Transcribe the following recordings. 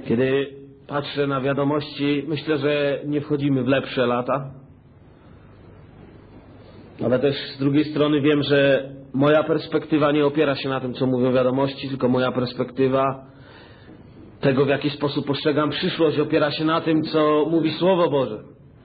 Kiedy patrzę na wiadomości, myślę, że nie wchodzimy w lepsze lata. Ale też z drugiej strony wiem, że moja perspektywa nie opiera się na tym, co mówią wiadomości, tylko moja perspektywa tego, w jaki sposób postrzegam przyszłość, opiera się na tym, co mówi Słowo Boże.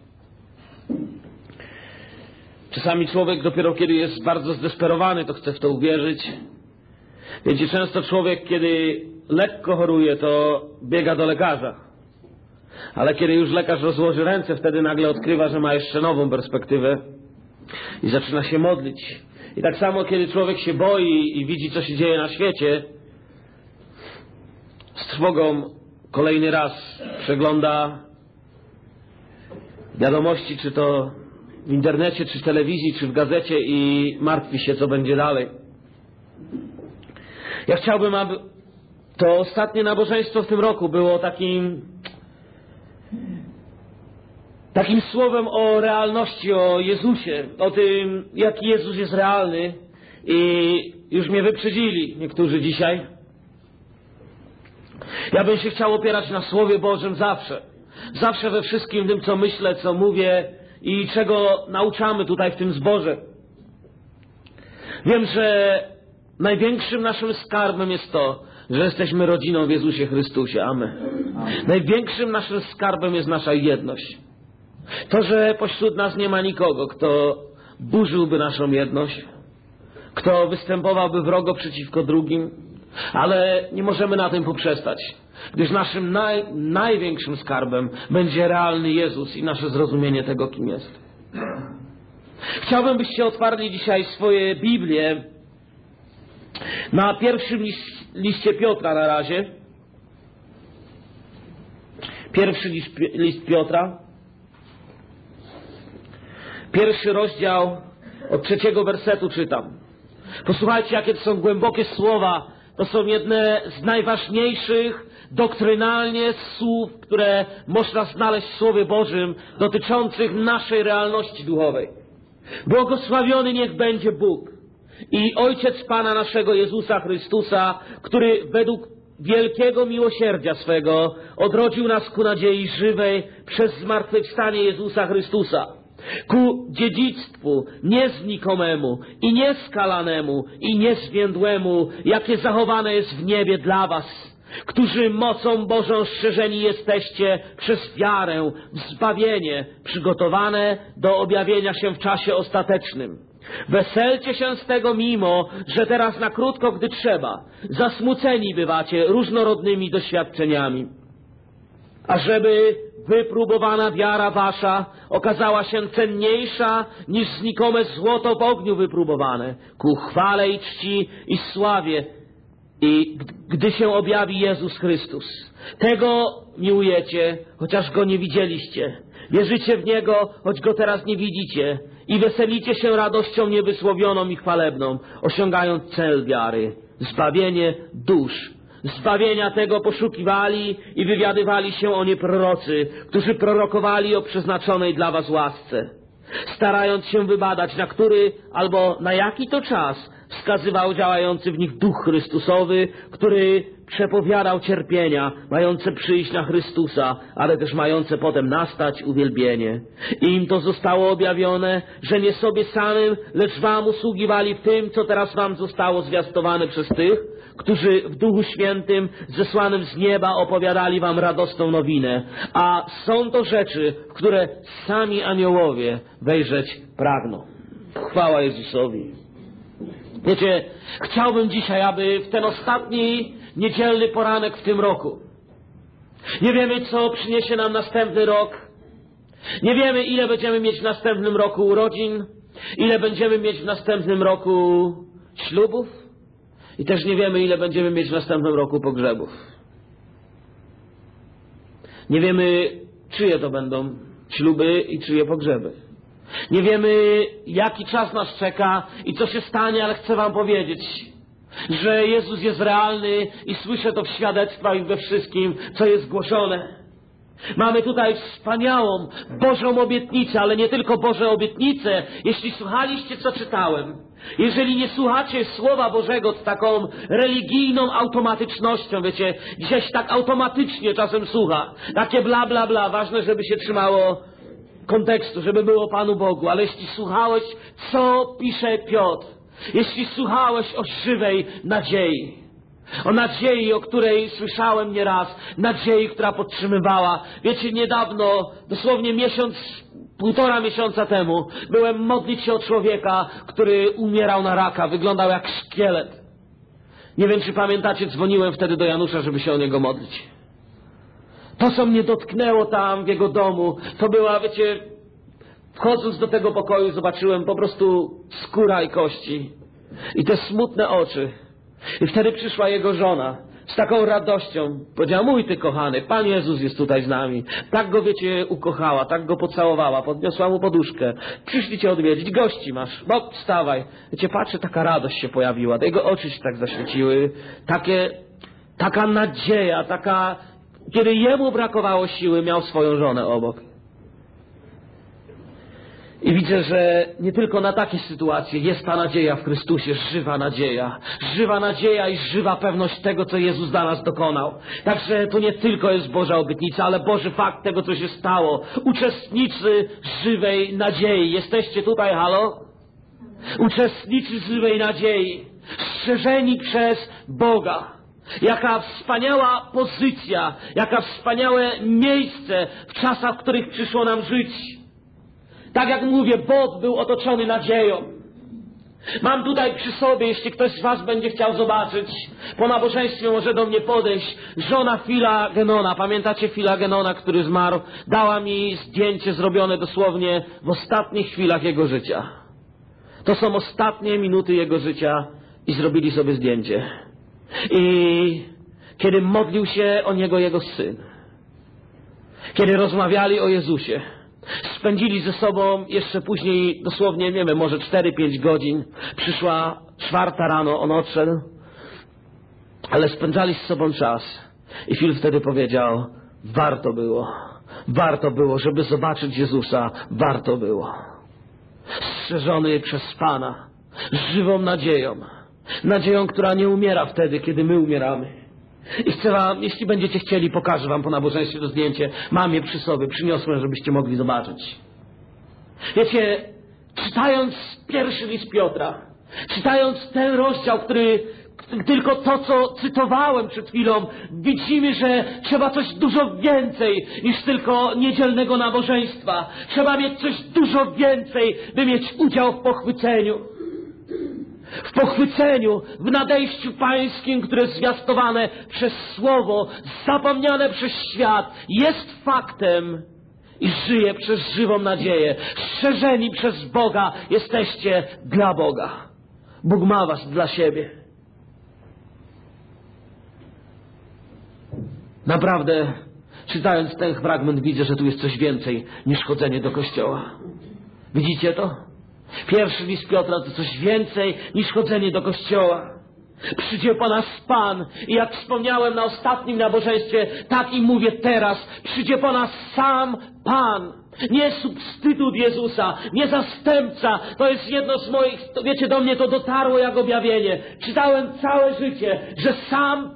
Czasami człowiek dopiero kiedy jest bardzo zdesperowany, to chce w to uwierzyć. Wiecie, często człowiek, kiedy lekko choruje, to biega do lekarza. Ale kiedy już lekarz rozłoży ręce, wtedy nagle odkrywa, że ma jeszcze nową perspektywę i zaczyna się modlić. I tak samo, kiedy człowiek się boi i widzi, co się dzieje na świecie, z trwogą kolejny raz przegląda wiadomości, czy to w internecie, czy w telewizji, czy w gazecie i martwi się, co będzie dalej. Ja chciałbym, aby to ostatnie nabożeństwo w tym roku było takim słowem o realności, o Jezusie, o tym, jaki Jezus jest realny. I już mnie wyprzedzili niektórzy dzisiaj. Ja bym się chciał opierać na Słowie Bożym zawsze. Zawsze we wszystkim tym, co myślę, co mówię i czego nauczamy tutaj w tym zborze. Wiem, że największym naszym skarbem jest to, że jesteśmy rodziną w Jezusie Chrystusie. Amen. Największym naszym skarbem jest nasza jedność. To, że pośród nas nie ma nikogo, kto burzyłby naszą jedność, kto występowałby wrogo przeciwko drugim, ale nie możemy na tym poprzestać, gdyż naszym największym skarbem będzie realny Jezus i nasze zrozumienie tego, kim jest. Chciałbym, byście otwarli dzisiaj swoje Biblię na pierwszym liście Piotra na razie. Pierwszy list Piotra. Pierwszy rozdział od 3 wersetu czytam. Posłuchajcie, jakie to są głębokie słowa. To są jedne z najważniejszych doktrynalnie słów, które można znaleźć w Słowie Bożym, dotyczących naszej realności duchowej. Błogosławiony niech będzie Bóg i Ojciec Pana naszego Jezusa Chrystusa, który według wielkiego miłosierdzia swego odrodził nas ku nadziei żywej przez zmartwychwstanie Jezusa Chrystusa, ku dziedzictwu nieznikomemu i nieskalanemu i niezwiędłemu, jakie zachowane jest w niebie dla was, którzy mocą Bożą strzeżeni jesteście przez wiarę w zbawienie przygotowane do objawienia się w czasie ostatecznym. Weselcie się z tego, mimo że teraz na krótko, gdy trzeba, zasmuceni bywacie różnorodnymi doświadczeniami, ażeby wypróbowana wiara wasza okazała się cenniejsza niż znikome złoto w ogniu wypróbowane, ku chwale i czci i sławie, i gdy się objawi Jezus Chrystus. Tego miłujecie, chociaż Go nie widzieliście. Wierzycie w Niego, choć Go teraz nie widzicie. I weselicie się radością niewysłowioną i chwalebną, osiągając cel wiary, zbawienie dusz. Zbawienia tego poszukiwali i wywiadywali się o nie prorocy, którzy prorokowali o przeznaczonej dla was łasce, starając się wybadać, na który albo na jaki to czas wskazywał działający w nich Duch Chrystusowy, który przepowiadał cierpienia mające przyjść na Chrystusa, ale też mające potem nastać uwielbienie. I im to zostało objawione, że nie sobie samym, lecz wam usługiwali w tym, co teraz wam zostało zwiastowane przez tych, którzy w Duchu Świętym zesłanym z nieba opowiadali wam radosną nowinę. A są to rzeczy, w które sami aniołowie wejrzeć pragną. Chwała Jezusowi. Wiecie, chciałbym dzisiaj, aby w ten ostatni niedzielny poranek w tym roku, nie wiemy, co przyniesie nam następny rok, nie wiemy, ile będziemy mieć w następnym roku urodzin, ile będziemy mieć w następnym roku ślubów i też nie wiemy, ile będziemy mieć w następnym roku pogrzebów. Nie wiemy, czyje to będą śluby i czyje pogrzeby. Nie wiemy, jaki czas nas czeka i co się stanie, ale chcę wam powiedzieć, że Jezus jest realny i słyszę to w świadectwach i we wszystkim, co jest głoszone. Mamy tutaj wspaniałą Bożą obietnicę, ale nie tylko Boże obietnice. Jeśli słuchaliście, co czytałem, jeżeli nie słuchacie Słowa Bożego z taką religijną automatycznością, wiecie, dzisiaj się tak automatycznie czasem słucha, takie bla, bla, bla, ważne, żeby się trzymało kontekstu, żeby było Panu Bogu, ale jeśli słuchałeś, co pisze Piotr, jeśli słuchałeś o żywej nadziei, o nadziei, o której słyszałem nieraz, nadziei, która podtrzymywała. Wiecie, niedawno, dosłownie półtora miesiąca temu, byłem modlić się o człowieka, który umierał na raka, wyglądał jak szkielet. Nie wiem, czy pamiętacie, dzwoniłem wtedy do Janusza, żeby się o niego modlić. To, co mnie dotknęło tam w jego domu, to była, wiecie, wchodząc do tego pokoju, zobaczyłem po prostu skóra i kości. I te smutne oczy. I wtedy przyszła jego żona z taką radością. Powiedziała, mój ty kochany, Pan Jezus jest tutaj z nami. Tak go, wiecie, ukochała, tak go pocałowała, podniosła mu poduszkę. Przyszli cię odwiedzić, gości masz, bo wstawaj. Wiecie, patrzę, taka radość się pojawiła, jego oczy się tak zaświeciły. Taka nadzieja, kiedy jemu brakowało siły, miał swoją żonę obok. I widzę, że nie tylko na takie sytuacje jest ta nadzieja w Chrystusie, żywa nadzieja i żywa pewność tego, co Jezus dla nas dokonał. Także to nie tylko jest Boża obietnica, ale Boży fakt tego, co się stało. Uczestnicy żywej nadziei. Jesteście tutaj, halo? Uczestnicy żywej nadziei. Strzeżeni przez Boga. Jaka wspaniała pozycja, jaka wspaniałe miejsce w czasach, w których przyszło nam żyć. Tak jak mówię, Bob był otoczony nadzieją. Mam tutaj przy sobie, jeśli ktoś z was będzie chciał zobaczyć, po nabożeństwie może do mnie podejść, żona Phila Genona. Pamiętacie Phila Genona, który zmarł? Dała mi zdjęcie zrobione dosłownie w ostatnich chwilach jego życia. To są ostatnie minuty jego życia i zrobili sobie zdjęcie. I kiedy modlił się o niego jego syn, kiedy rozmawiali o Jezusie, spędzili ze sobą jeszcze później dosłownie, nie wiem, może 4-5 godzin. Przyszła 4 rano, on odszedł, ale spędzali z sobą czas. I Phil wtedy powiedział, warto było, żeby zobaczyć Jezusa, warto było. Strzeżony przez Pana, żywą nadzieją, która nie umiera wtedy, kiedy my umieramy. I chcę wam, jeśli będziecie chcieli, pokażę wam po nabożeństwie to zdjęcie. Mam je przy sobie, przyniosłem, żebyście mogli zobaczyć. Wiecie, czytając pierwszy list Piotra, czytając ten rozdział, tylko to, co cytowałem przed chwilą, widzimy, że trzeba coś dużo więcej niż tylko niedzielnego nabożeństwa. Trzeba mieć coś dużo więcej, by mieć udział w pochwyceniu. W pochwyceniu, w nadejściu pańskim, które jest zwiastowane przez Słowo, zapomniane przez świat, jest faktem i żyje przez żywą nadzieję. Strzeżeni przez Boga jesteście dla Boga. Bóg ma was dla siebie. Naprawdę, czytając ten fragment, widzę, że tu jest coś więcej niż chodzenie do kościoła. Widzicie to? Pierwszy list Piotra to coś więcej niż chodzenie do kościoła. Przyjdzie po nas Pan i jak wspomniałem na ostatnim nabożeństwie, tak i mówię teraz, przyjdzie po nas sam Pan. Nie substytut Jezusa, nie zastępca. To jest jedno z moich, wiecie, do mnie to dotarło jak objawienie. Czytałem całe życie, że sam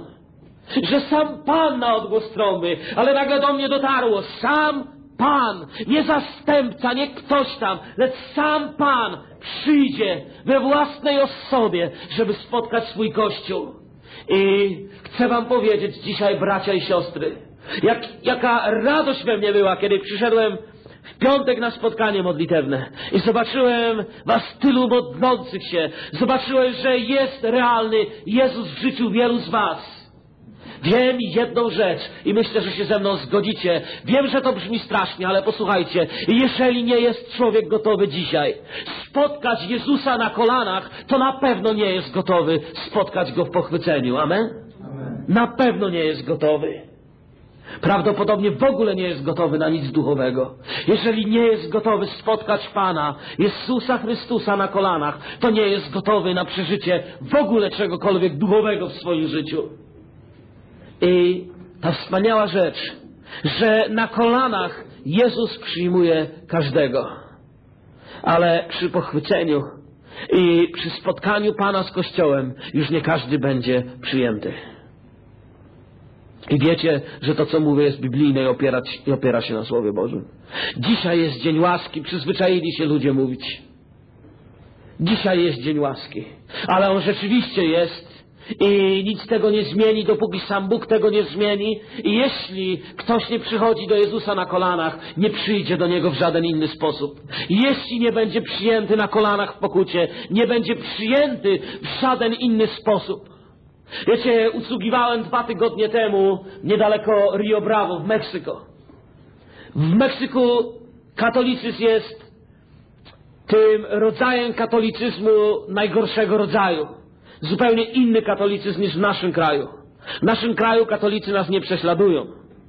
Pan na odgłos trąby, ale nagle do mnie dotarło, sam Pan, nie zastępca, nie ktoś tam, lecz sam Pan przyjdzie we własnej osobie, żeby spotkać swój Kościół. I chcę wam powiedzieć dzisiaj, bracia i siostry, jaka radość we mnie była, kiedy przyszedłem w piątek na spotkanie modlitewne i zobaczyłem was tylu modlących się. Zobaczyłem, że jest realny Jezus w życiu wielu z was. Wiem jedną rzecz i myślę, że się ze mną zgodzicie. Wiem, że to brzmi strasznie, ale posłuchajcie. Jeżeli nie jest człowiek gotowy dzisiaj spotkać Jezusa na kolanach, to na pewno nie jest gotowy spotkać Go w pochwyceniu. Amen? Amen. Na pewno nie jest gotowy. Prawdopodobnie w ogóle nie jest gotowy na nic duchowego. Jeżeli nie jest gotowy spotkać Pana, Jezusa Chrystusa na kolanach, to nie jest gotowy na przeżycie w ogóle czegokolwiek duchowego w swoim życiu. I ta wspaniała rzecz, że na kolanach Jezus przyjmuje każdego. Ale przy pochwyceniu i przy spotkaniu Pana z Kościołem już nie każdy będzie przyjęty. I wiecie, że to, co mówię, jest biblijne i opiera się na Słowie Bożym. Dzisiaj jest dzień łaski, przyzwyczaili się ludzie mówić. Dzisiaj jest dzień łaski, ale on rzeczywiście jest i nic tego nie zmieni, dopóki sam Bóg tego nie zmieni. I jeśli ktoś nie przychodzi do Jezusa na kolanach, nie przyjdzie do Niego w żaden inny sposób. Jeśli nie będzie przyjęty na kolanach w pokucie, nie będzie przyjęty w żaden inny sposób. Wiecie, usługiwałem 2 tygodnie temu niedaleko Rio Bravo w Meksyku. W Meksyku katolicyzm jest tym rodzajem katolicyzmu najgorszego rodzaju. Zupełnie inny katolicyzm niż w naszym kraju. W naszym kraju katolicy nas nie prześladują.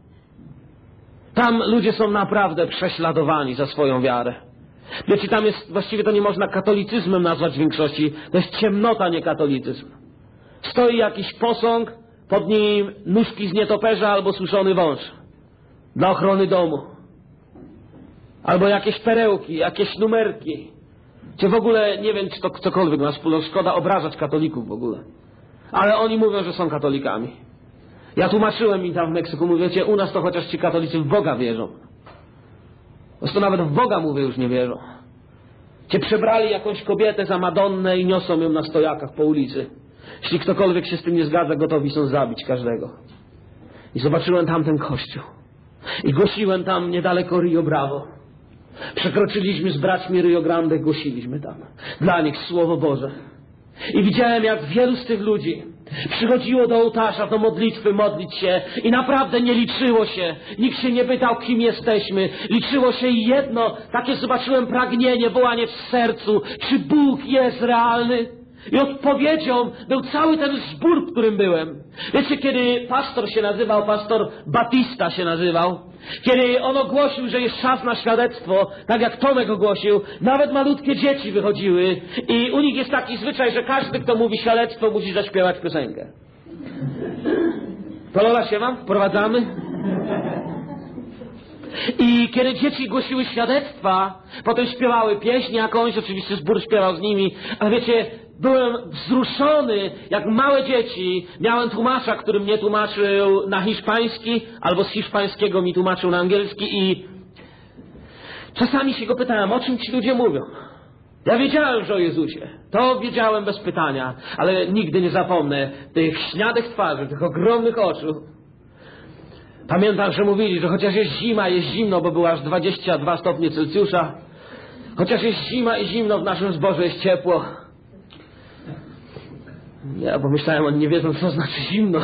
Tam ludzie są naprawdę prześladowani za swoją wiarę. Wiecie, tam jest, właściwie to nie można katolicyzmem nazwać w większości, to jest ciemnota, nie katolicyzm. Stoi jakiś posąg, pod nim nóżki z nietoperza albo suszony wąż dla ochrony domu. Albo jakieś perełki, jakieś numerki. Czy w ogóle, nie wiem, czy to ktokolwiek ma wspólną, szkoda obrażać katolików w ogóle. Ale oni mówią, że są katolikami. Ja tłumaczyłem im tam w Meksyku, mówię, wiecie, u nas to chociaż ci katolicy w Boga wierzą. Zresztą nawet w Boga, mówię, już nie wierzą. Cię przebrali jakąś kobietę za Madonnę i niosą ją na stojakach po ulicy. Jeśli ktokolwiek się z tym nie zgadza, gotowi są zabić każdego. I zobaczyłem tamten kościół. I głosiłem tam niedaleko Rio Bravo. Przekroczyliśmy z braćmi Rio Grande, głosiliśmy tam. Dla nich Słowo Boże. I widziałem, jak wielu z tych ludzi przychodziło do ołtarza, do modlitwy, modlić się i naprawdę nie liczyło się. Nikt się nie pytał, kim jesteśmy. Liczyło się jedno, takie zobaczyłem pragnienie, wołanie w sercu, czy Bóg jest realny. I odpowiedzią był cały ten zbór, w którym byłem. Wiecie, kiedy pastor się nazywał, pastor Batista się nazywał, kiedy on ogłosił, że jest czas na świadectwo, tak jak Tomek ogłosił, nawet malutkie dzieci wychodziły i u nich jest taki zwyczaj, że każdy, kto mówi świadectwo, musi zaśpiewać piosenkę. To Lola się wam? Wprowadzamy? I kiedy dzieci głosiły świadectwa, potem śpiewały pieśń jakąś, oczywiście zbór śpiewał z nimi, ale wiecie, byłem wzruszony, jak małe dzieci. Miałem tłumacza, który mnie tłumaczył na hiszpański, albo z hiszpańskiego mi tłumaczył na angielski i czasami się go pytałem, o czym ci ludzie mówią. Ja wiedziałem, że o Jezusie. To wiedziałem bez pytania, ale nigdy nie zapomnę tych śniadych twarzy, tych ogromnych oczu. Pamiętam, że mówili, że chociaż jest zima, jest zimno, bo było aż 22 stopnie Celsjusza. Chociaż jest zima i zimno, w naszym zborze jest ciepło. Ja pomyślałem, oni nie wiedzą, co znaczy zimno.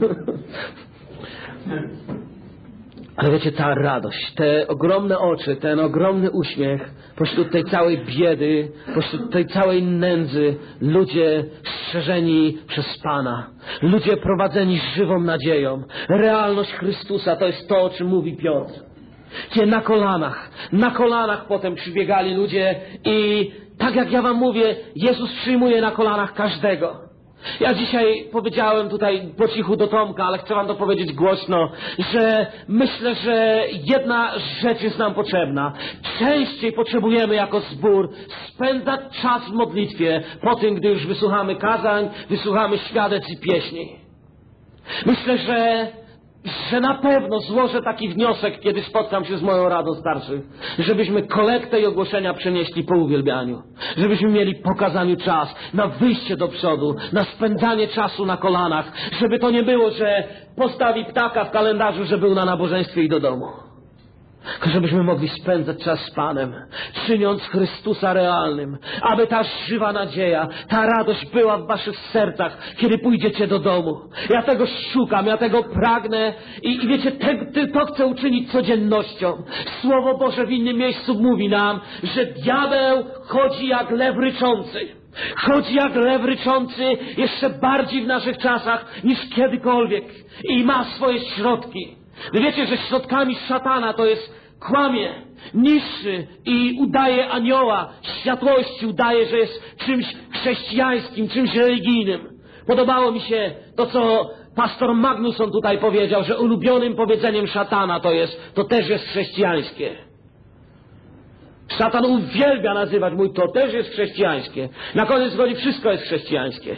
Ale wiecie, ta radość, te ogromne oczy, ten ogromny uśmiech, pośród tej całej biedy, pośród tej całej nędzy, ludzie strzeżeni przez Pana, ludzie prowadzeni żywą nadzieją. Realność Chrystusa to jest to, o czym mówi Piotr. Gdzie na kolanach potem przybiegali ludzie i tak jak ja wam mówię, Jezus przyjmuje na kolanach każdego. Ja dzisiaj powiedziałem tutaj po cichu do Tomka, ale chcę wam to powiedzieć głośno, że myślę, że jedna rzecz jest nam potrzebna. Częściej potrzebujemy jako zbór spędzać czas w modlitwie po tym, gdy już wysłuchamy kazań, wysłuchamy świadectw i pieśni. Myślę, że na pewno złożę taki wniosek, kiedy spotkam się z moją radą starszych, żebyśmy kolektę i ogłoszenia przenieśli po uwielbianiu. Żebyśmy mieli po kazaniu czas na wyjście do przodu, na spędzanie czasu na kolanach. Żeby to nie było, że postawi ptaka w kalendarzu, że był na nabożeństwie i do domu. Tylko żebyśmy mogli spędzać czas z Panem, czyniąc Chrystusa realnym, aby ta żywa nadzieja, ta radość była w waszych sercach, kiedy pójdziecie do domu. Ja tego szukam, ja tego pragnę i wiecie, to chcę uczynić codziennością. Słowo Boże w innym miejscu mówi nam, że diabeł chodzi jak lew ryczący. Chodzi jak lew ryczący jeszcze bardziej w naszych czasach niż kiedykolwiek i ma swoje środki. Wy wiecie, że środkami szatana to jest kłamie, niszczy i udaje anioła światłości, udaje, że jest czymś chrześcijańskim, czymś religijnym. Podobało mi się to, co pastor Magnusson tutaj powiedział, że ulubionym powiedzeniem szatana to też jest chrześcijańskie. Szatan uwielbia nazywać to też jest chrześcijańskie. Na koniec godzi wszystko jest chrześcijańskie.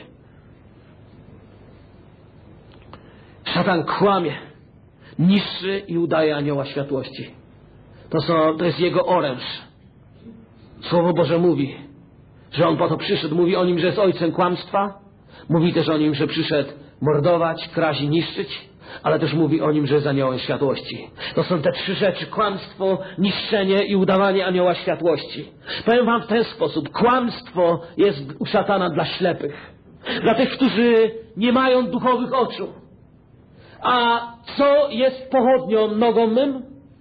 Szatan kłamie, niszczy i udaje anioła światłości. To jest jego oręż. Słowo Boże mówi, że on po to przyszedł. Mówi o nim, że jest ojcem kłamstwa. Mówi też o nim, że przyszedł mordować, kraść i niszczyć. Ale też mówi o nim, że jest aniołem światłości. To są te trzy rzeczy: kłamstwo, niszczenie i udawanie anioła światłości. Powiem wam w ten sposób: kłamstwo jest u szatana dla ślepych, dla tych, którzy nie mają duchowych oczu. A co jest pochodnią nogą mym?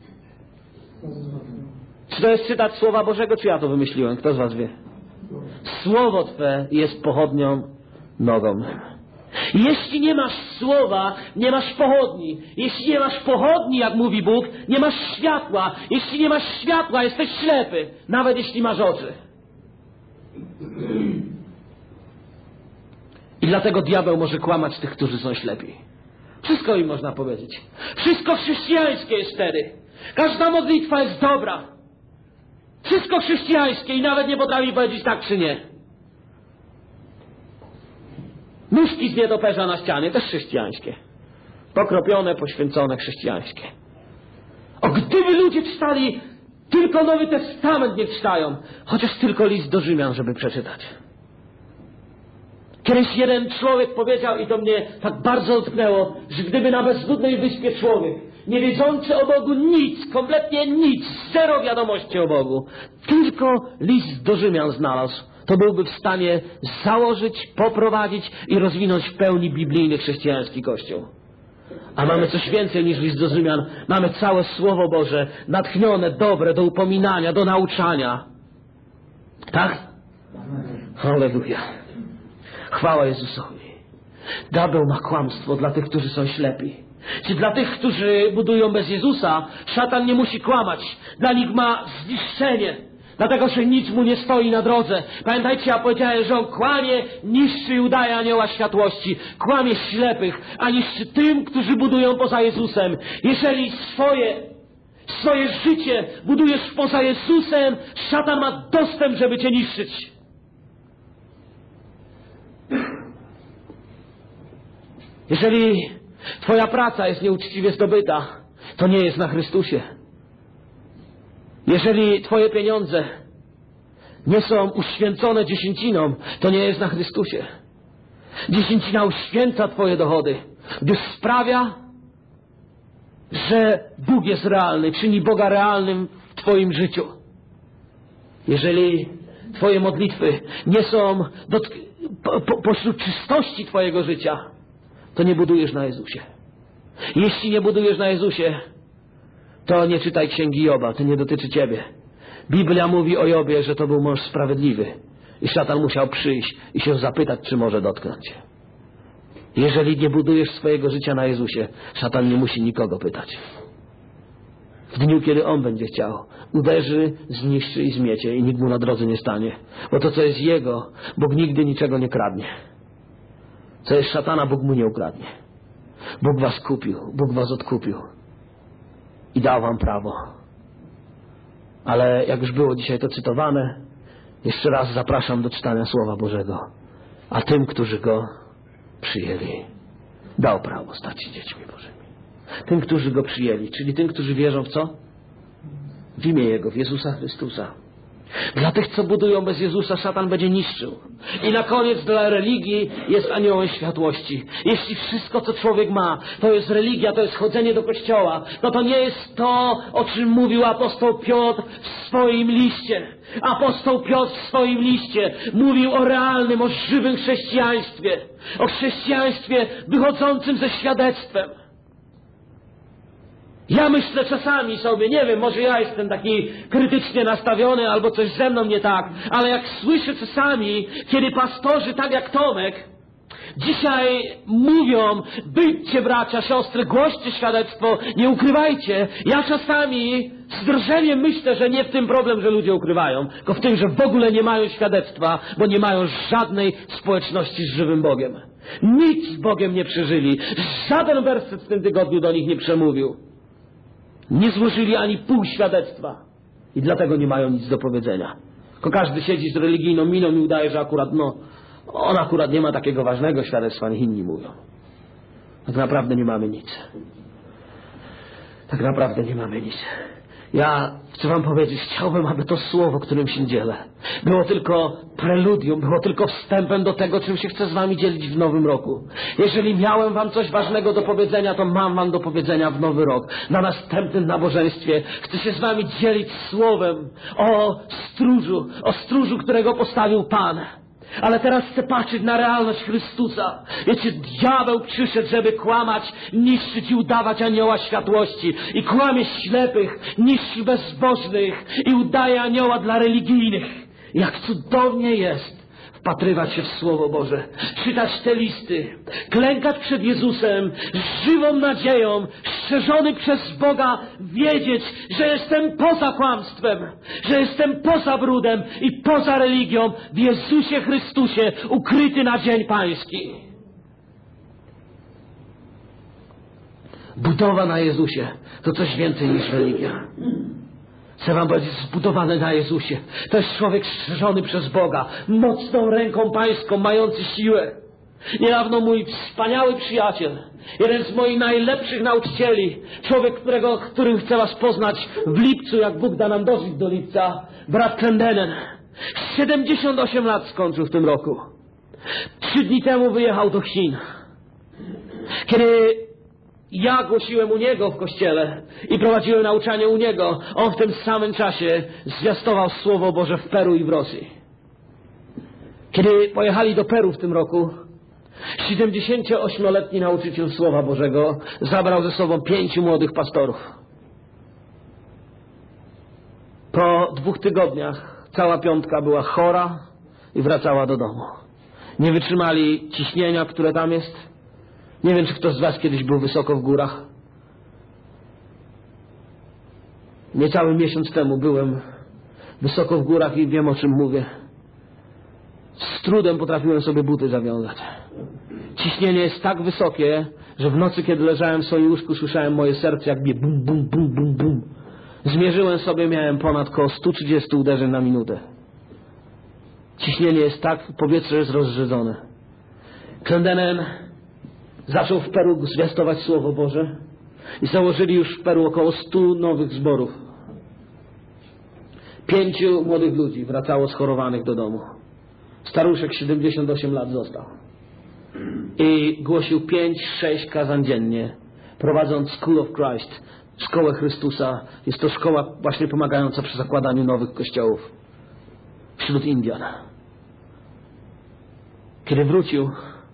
Czy to jest cytat Słowa Bożego, czy ja to wymyśliłem? Kto z was wie? Słowo Twe jest pochodnią nogą mym. Jeśli nie masz słowa, nie masz pochodni. Jeśli nie masz pochodni, jak mówi Bóg, nie masz światła. Jeśli nie masz światła, jesteś ślepy, nawet jeśli masz oczy. I dlatego diabeł może kłamać tych, którzy są ślepi. Wszystko im można powiedzieć. Wszystko chrześcijańskie jest wtedy. Każda modlitwa jest dobra. Wszystko chrześcijańskie i nawet nie potrafi powiedzieć tak czy nie. Nóżki z nietoperza na ścianie, też chrześcijańskie. Pokropione, poświęcone, chrześcijańskie. O, gdyby ludzie czytali, tylko Nowy Testament nie czytają, chociaż tylko list do Rzymian, żeby przeczytać. Kiedyś jeden człowiek powiedział, i to mnie tak bardzo dotknęło, że gdyby na bezludnej wyspie człowiek, nie wiedzący o Bogu nic, kompletnie nic, zero wiadomości o Bogu, tylko list do Rzymian znalazł, to byłby w stanie założyć, poprowadzić i rozwinąć w pełni biblijny chrześcijański Kościół. A mamy coś więcej niż list do Rzymian. Mamy całe Słowo Boże, natchnione, dobre, do upominania, do nauczania. Tak? Halleluja. Chwała Jezusowi. Diabeł ma kłamstwo dla tych, którzy są ślepi. Czy dla tych, którzy budują bez Jezusa, szatan nie musi kłamać. Dla nich ma zniszczenie. Dlatego, że nic mu nie stoi na drodze. Pamiętajcie, ja powiedziałem, że on kłamie, niszczy i udaje anioła światłości. Kłamie ślepych, a niszczy tym, którzy budują poza Jezusem. Jeżeli swoje życie budujesz poza Jezusem, szatan ma dostęp, żeby cię niszczyć. Jeżeli twoja praca jest nieuczciwie zdobyta, to nie jest na Chrystusie. Jeżeli twoje pieniądze nie są uświęcone dziesięciną, to nie jest na Chrystusie. Dziesięcina uświęca twoje dochody, gdyż sprawia, że Bóg jest realny, czyni Boga realnym w twoim życiu. Jeżeli twoje modlitwy nie są pośród czystości twojego życia, to nie budujesz na Jezusie. Jeśli nie budujesz na Jezusie, to nie czytaj Księgi Joba, to nie dotyczy ciebie. Biblia mówi o Jobie, że to był mąż sprawiedliwy i szatan musiał przyjść i się zapytać, czy może dotknąć. Jeżeli nie budujesz swojego życia na Jezusie, szatan nie musi nikogo pytać. W dniu, kiedy on będzie chciał, uderzy, zniszczy i zmiecie i nikt mu na drodze nie stanie. Bo to, co jest jego, Bóg nigdy niczego nie kradnie. Co jest szatana, Bóg mu nie ukradnie. Bóg was kupił, Bóg was odkupił i dał wam prawo. Ale jak już było dzisiaj to cytowane, jeszcze raz zapraszam do czytania Słowa Bożego. A tym, którzy Go przyjęli, dał prawo stać się dziećmi Bożymi. Tym, którzy Go przyjęli, czyli tym, którzy wierzą w co? W imię Jego, w Jezusa Chrystusa. Dla tych, co budują bez Jezusa, szatan będzie niszczył. I na koniec dla religii jest aniołem światłości. Jeśli wszystko, co człowiek ma, to jest religia, to jest chodzenie do kościoła, no to nie jest to, o czym mówił apostoł Piotr w swoim liście. Apostoł Piotr w swoim liście mówił o realnym, o żywym chrześcijaństwie. O chrześcijaństwie wychodzącym ze świadectwem. Ja myślę czasami sobie, nie wiem, może ja jestem taki krytycznie nastawiony albo coś ze mną nie tak, ale jak słyszę czasami, kiedy pastorzy, tak jak Tomek, dzisiaj mówią, byćcie bracia, siostry, głoście świadectwo, nie ukrywajcie. Ja czasami z drżeniem myślę, że nie w tym problem, że ludzie ukrywają, tylko w tym, że w ogóle nie mają świadectwa, bo nie mają żadnej społeczności z żywym Bogiem. Nic z Bogiem nie przeżyli. Żaden werset w tym tygodniu do nich nie przemówił. Nie złożyli ani pół świadectwa. I dlatego nie mają nic do powiedzenia. Tylko każdy siedzi z religijną miną i udaje, że akurat, on akurat nie ma takiego ważnego świadectwa, niech inni mówią. Tak naprawdę nie mamy nic. Tak naprawdę nie mamy nic. Ja chcę wam powiedzieć, chciałbym, aby to słowo, którym się dzielę, było tylko preludium, było tylko wstępem do tego, czym się chcę z wami dzielić w nowym roku. Jeżeli miałem wam coś ważnego do powiedzenia, to mam wam do powiedzenia w nowy rok. Na następnym nabożeństwie chcę się z wami dzielić słowem o stróżu, którego postawił Pan. Ale teraz chcę patrzeć na realność Chrystusa. Wiecie, diabeł przyszedł, żeby kłamać, niszczyć i udawać anioła światłości. I kłamie ślepych, niszczy bezbożnych i udaje anioła dla religijnych. Jak cudownie jest wpatrywać się w Słowo Boże, czytać te listy, klękać przed Jezusem z żywą nadzieją, strzeżony przez Boga, wiedzieć, że jestem poza kłamstwem, że jestem poza brudem i poza religią, w Jezusie Chrystusie, ukryty na dzień Pański. Budowa na Jezusie to coś więcej niż religia. Chcę wam powiedzieć, zbudowany na Jezusie. To jest człowiek strzeżony przez Boga, mocną ręką pańską, mający siłę. Niedawno mój wspaniały przyjaciel, jeden z moich najlepszych nauczycieli, człowiek, którym chcę was poznać w lipcu, jak Bóg da nam dożyć do lipca, brat Clendenen. 78 lat skończył w tym roku. 3 dni temu wyjechał do Chin. Kiedy ja głosiłem u niego w kościele i prowadziłem nauczanie u niego, on w tym samym czasie zwiastował Słowo Boże w Peru i w Rosji. Kiedy pojechali do Peru w tym roku, 78-letni nauczyciel Słowa Bożego zabrał ze sobą 5 młodych pastorów. Po 2 tygodniach cała 5 była chora i wracała do domu. Nie wytrzymali ciśnienia, które tam jest. Nie wiem, czy ktoś z was kiedyś był wysoko w górach. Niecały miesiąc temu byłem wysoko w górach i wiem, o czym mówię. Z trudem potrafiłem sobie buty zawiązać. Ciśnienie jest tak wysokie, że w nocy, kiedy leżałem w swoim łóżku, słyszałem moje serce, jak bije bum, bum, bum, bum, bum. Zmierzyłem sobie, miałem ponad około 130 uderzeń na minutę. Ciśnienie jest tak, powietrze jest rozrzedzone. Clendenen zaczął w Peru zwiastować Słowo Boże i założyli już w Peru około 100 nowych zborów. 5 młodych ludzi wracało schorowanych do domu. Staruszek 78 lat został. I głosił 5-6 kazań dziennie, prowadząc School of Christ, Szkołę Chrystusa. Jest to szkoła właśnie pomagająca przy zakładaniu nowych kościołów wśród Indian. Kiedy wrócił,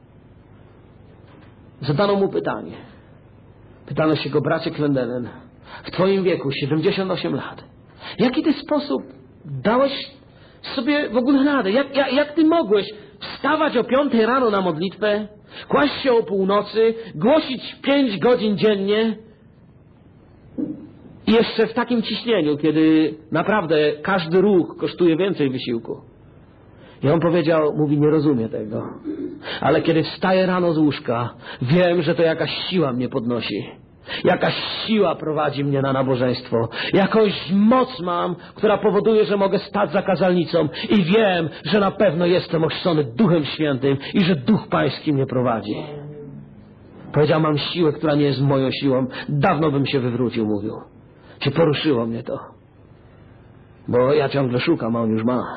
zadano mu pytanie. Pytano się go: bracie Clendenen, w twoim wieku, 78 lat, w jaki ty sposób dałeś sobie w ogóle radę? Jak ty mogłeś wstawać o 5 rano na modlitwę, kłaść się o północy, głosić 5 godzin dziennie i jeszcze w takim ciśnieniu, kiedy naprawdę każdy ruch kosztuje więcej wysiłku? I on powiedział, nie rozumie tego, ale kiedy wstaję rano z łóżka, wiem, że to jakaś siła mnie podnosi. Jakaś siła prowadzi mnie na nabożeństwo. Jakąś moc mam, która powoduje, że mogę stać za kazalnicą i wiem, że na pewno jestem ochrzczony Duchem Świętym i że Duch Pański mnie prowadzi. Powiedział, mam siłę, która nie jest moją siłą. Dawno bym się wywrócił, mówił. Czy poruszyło mnie to? Bo ja ciągle szukam, a on już ma.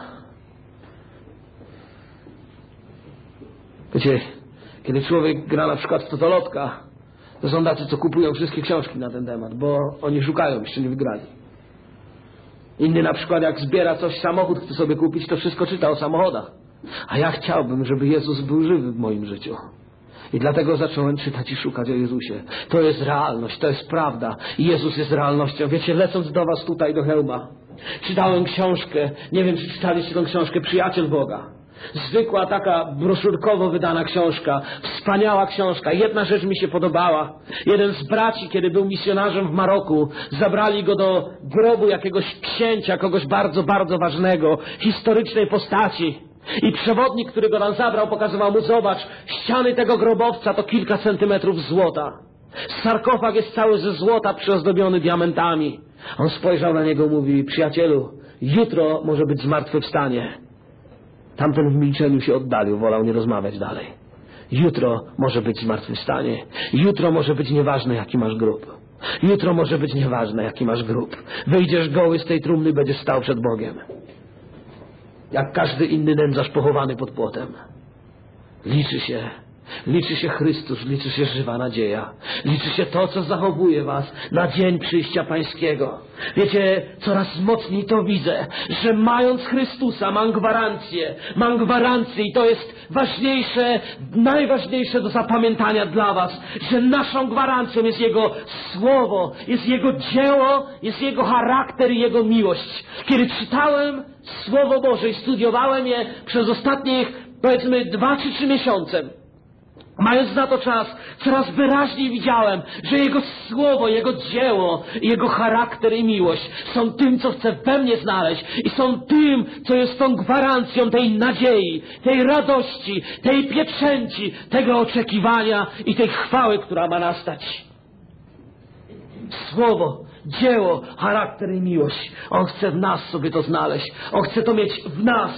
Wiecie, kiedy człowiek gra na przykład w totolotka, to są tacy, co kupują wszystkie książki na ten temat, bo oni szukają, jeszcze nie wygrali. Inny na przykład, jak zbiera coś, samochód chce sobie kupić, to wszystko czyta o samochodach. A ja chciałbym, żeby Jezus był żywy w moim życiu. I dlatego zacząłem czytać i szukać o Jezusie. To jest realność, to jest prawda. I Jezus jest realnością. Wiecie, lecąc do was tutaj, do Chełma, czytałem książkę, nie wiem, czy czytaliście tę książkę, Przyjaciel Boga. Zwykła taka broszurkowo wydana książka. Wspaniała książka. Jedna rzecz mi się podobała. Jeden z braci, kiedy był misjonarzem w Maroku, zabrali go do grobu jakiegoś księcia, kogoś bardzo, bardzo ważnego, historycznej postaci. I przewodnik, który go tam zabrał, pokazywał mu, zobacz, ściany tego grobowca to kilka centymetrów złota. Sarkofag jest cały ze złota przyozdobiony diamentami. On spojrzał na niego i mówi, przyjacielu, jutro może być zmartwychwstanie. Tamten w milczeniu się oddalił, wolał nie rozmawiać dalej. Jutro może być zmartwychwstanie. Jutro może być nieważne, jaki masz grób. Jutro może być nieważne, jaki masz grób. Wyjdziesz goły z tej trumny, będziesz stał przed Bogiem. Jak każdy inny nędzarz pochowany pod płotem. Liczy się Chrystus, liczy się żywa nadzieja. Liczy się to, co zachowuje was na dzień przyjścia Pańskiego. Wiecie, coraz mocniej to widzę, że mając Chrystusa mam gwarancję i to jest ważniejsze, najważniejsze do zapamiętania dla was, że naszą gwarancją jest Jego Słowo, jest Jego dzieło, jest Jego charakter i Jego miłość. Kiedy czytałem Słowo Boże i studiowałem je przez ostatnich, powiedzmy, 2 czy 3 miesiące, mając na to czas, coraz wyraźniej widziałem, że Jego Słowo, Jego dzieło, Jego charakter i miłość są tym, co chce we mnie znaleźć i są tym, co jest tą gwarancją tej nadziei, tej radości, tej pieczęci, tego oczekiwania i tej chwały, która ma nastać. Słowo, dzieło, charakter i miłość. On chce w nas sobie to znaleźć. On chce to mieć w nas.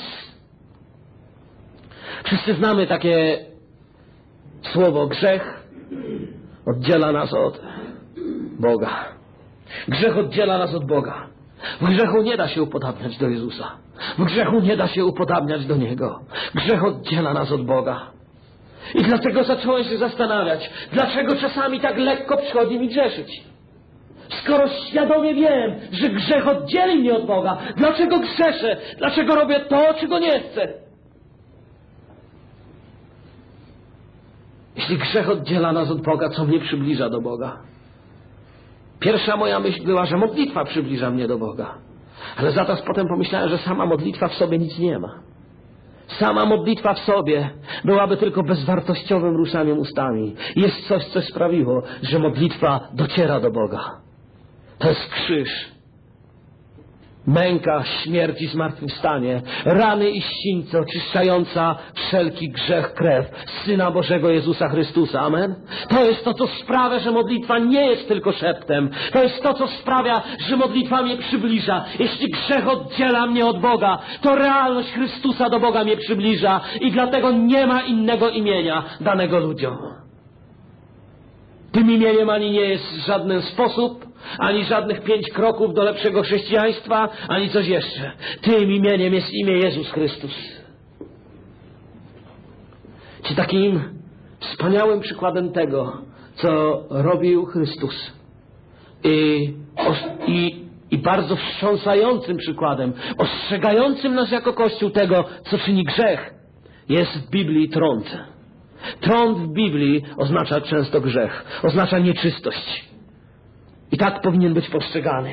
Wszyscy znamy takie słowo grzech oddziela nas od Boga. Grzech oddziela nas od Boga. W grzechu nie da się upodabniać do Jezusa. W grzechu nie da się upodabniać do Niego. Grzech oddziela nas od Boga. I dlatego zacząłem się zastanawiać, dlaczego czasami tak lekko przychodzi mi grzeszyć. Skoro świadomie wiem, że grzech oddzieli mnie od Boga, dlaczego grzeszę? Dlaczego robię to, czego nie chcę? Jeśli grzech oddziela nas od Boga, co mnie przybliża do Boga? Pierwsza moja myśl była, że modlitwa przybliża mnie do Boga. Ale zaraz potem pomyślałem, że sama modlitwa w sobie nic nie ma. Sama modlitwa w sobie byłaby tylko bezwartościowym ruszaniem ustami. Jest coś, co sprawiło, że modlitwa dociera do Boga. To jest krzyż. Męka, śmierć i zmartwychwstanie, rany i ścińce oczyszczająca wszelki grzech krew Syna Bożego Jezusa Chrystusa. Amen? To jest to, co sprawia, że modlitwa nie jest tylko szeptem. To jest to, co sprawia, że modlitwa mnie przybliża. Jeśli grzech oddziela mnie od Boga, to realność Chrystusa do Boga mnie przybliża i dlatego nie ma innego imienia danego ludziom. Tym imieniem ani nie jest żaden sposób, ani żadnych 5 kroków do lepszego chrześcijaństwa, ani coś jeszcze. Tym imieniem jest imię Jezus Chrystus. Czy takim wspaniałym przykładem tego, co robił Chrystus i bardzo wstrząsającym przykładem, ostrzegającym nas jako Kościół tego, co czyni grzech, jest w Biblii trąd. Trąd w Biblii oznacza często grzech, oznacza nieczystość. I tak powinien być postrzegany.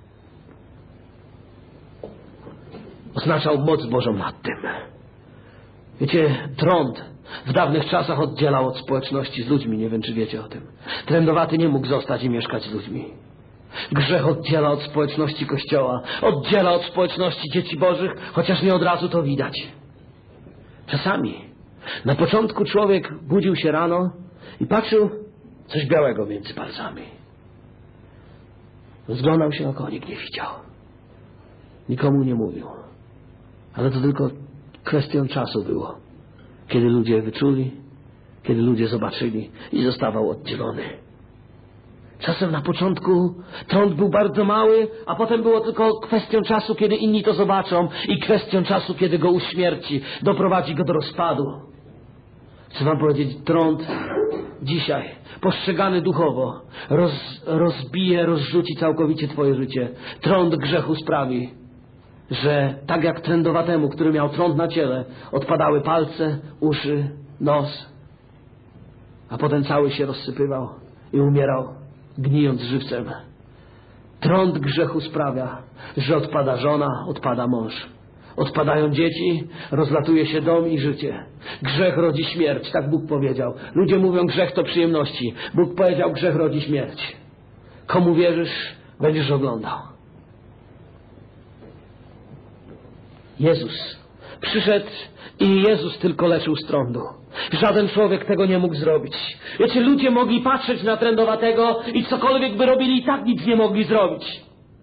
Oznaczał moc Bożą nad tym. Wiecie, trąd w dawnych czasach oddzielał od społeczności z ludźmi. Nie wiem, czy wiecie o tym. Trędowaty nie mógł zostać i mieszkać z ludźmi. Grzech oddziela od społeczności Kościoła. Oddziela od społeczności dzieci Bożych, chociaż nie od razu to widać. Czasami na początku człowiek budził się rano i patrzył coś białego między palcami. Rozglądał się oko, nikt nie widział. Nikomu nie mówił. Ale to tylko kwestią czasu było. Kiedy ludzie wyczuli, kiedy ludzie zobaczyli i zostawał oddzielony. Czasem na początku trąd był bardzo mały, a potem było tylko kwestią czasu, kiedy inni to zobaczą i kwestią czasu, kiedy go uśmierci, doprowadzi go do rozpadu. Chcę wam powiedzieć, trąd dzisiaj, postrzegany duchowo, rozrzuci całkowicie twoje życie. Trąd grzechu sprawi, że tak jak trędowatemu, który miał trąd na ciele, odpadały palce, uszy, nos, a potem cały się rozsypywał i umierał, gnijąc żywcem. Trąd grzechu sprawia, że odpada żona, odpada mąż. Odpadają dzieci, rozlatuje się dom i życie. Grzech rodzi śmierć, tak Bóg powiedział. Ludzie mówią, grzech to przyjemności. Bóg powiedział, grzech rodzi śmierć. Komu wierzysz, będziesz oglądał. Jezus przyszedł i Jezus tylko leczył z trądu. Żaden człowiek tego nie mógł zrobić. Wiecie, ludzie mogli patrzeć na trędowatego i cokolwiek by robili, i tak nic nie mogli zrobić.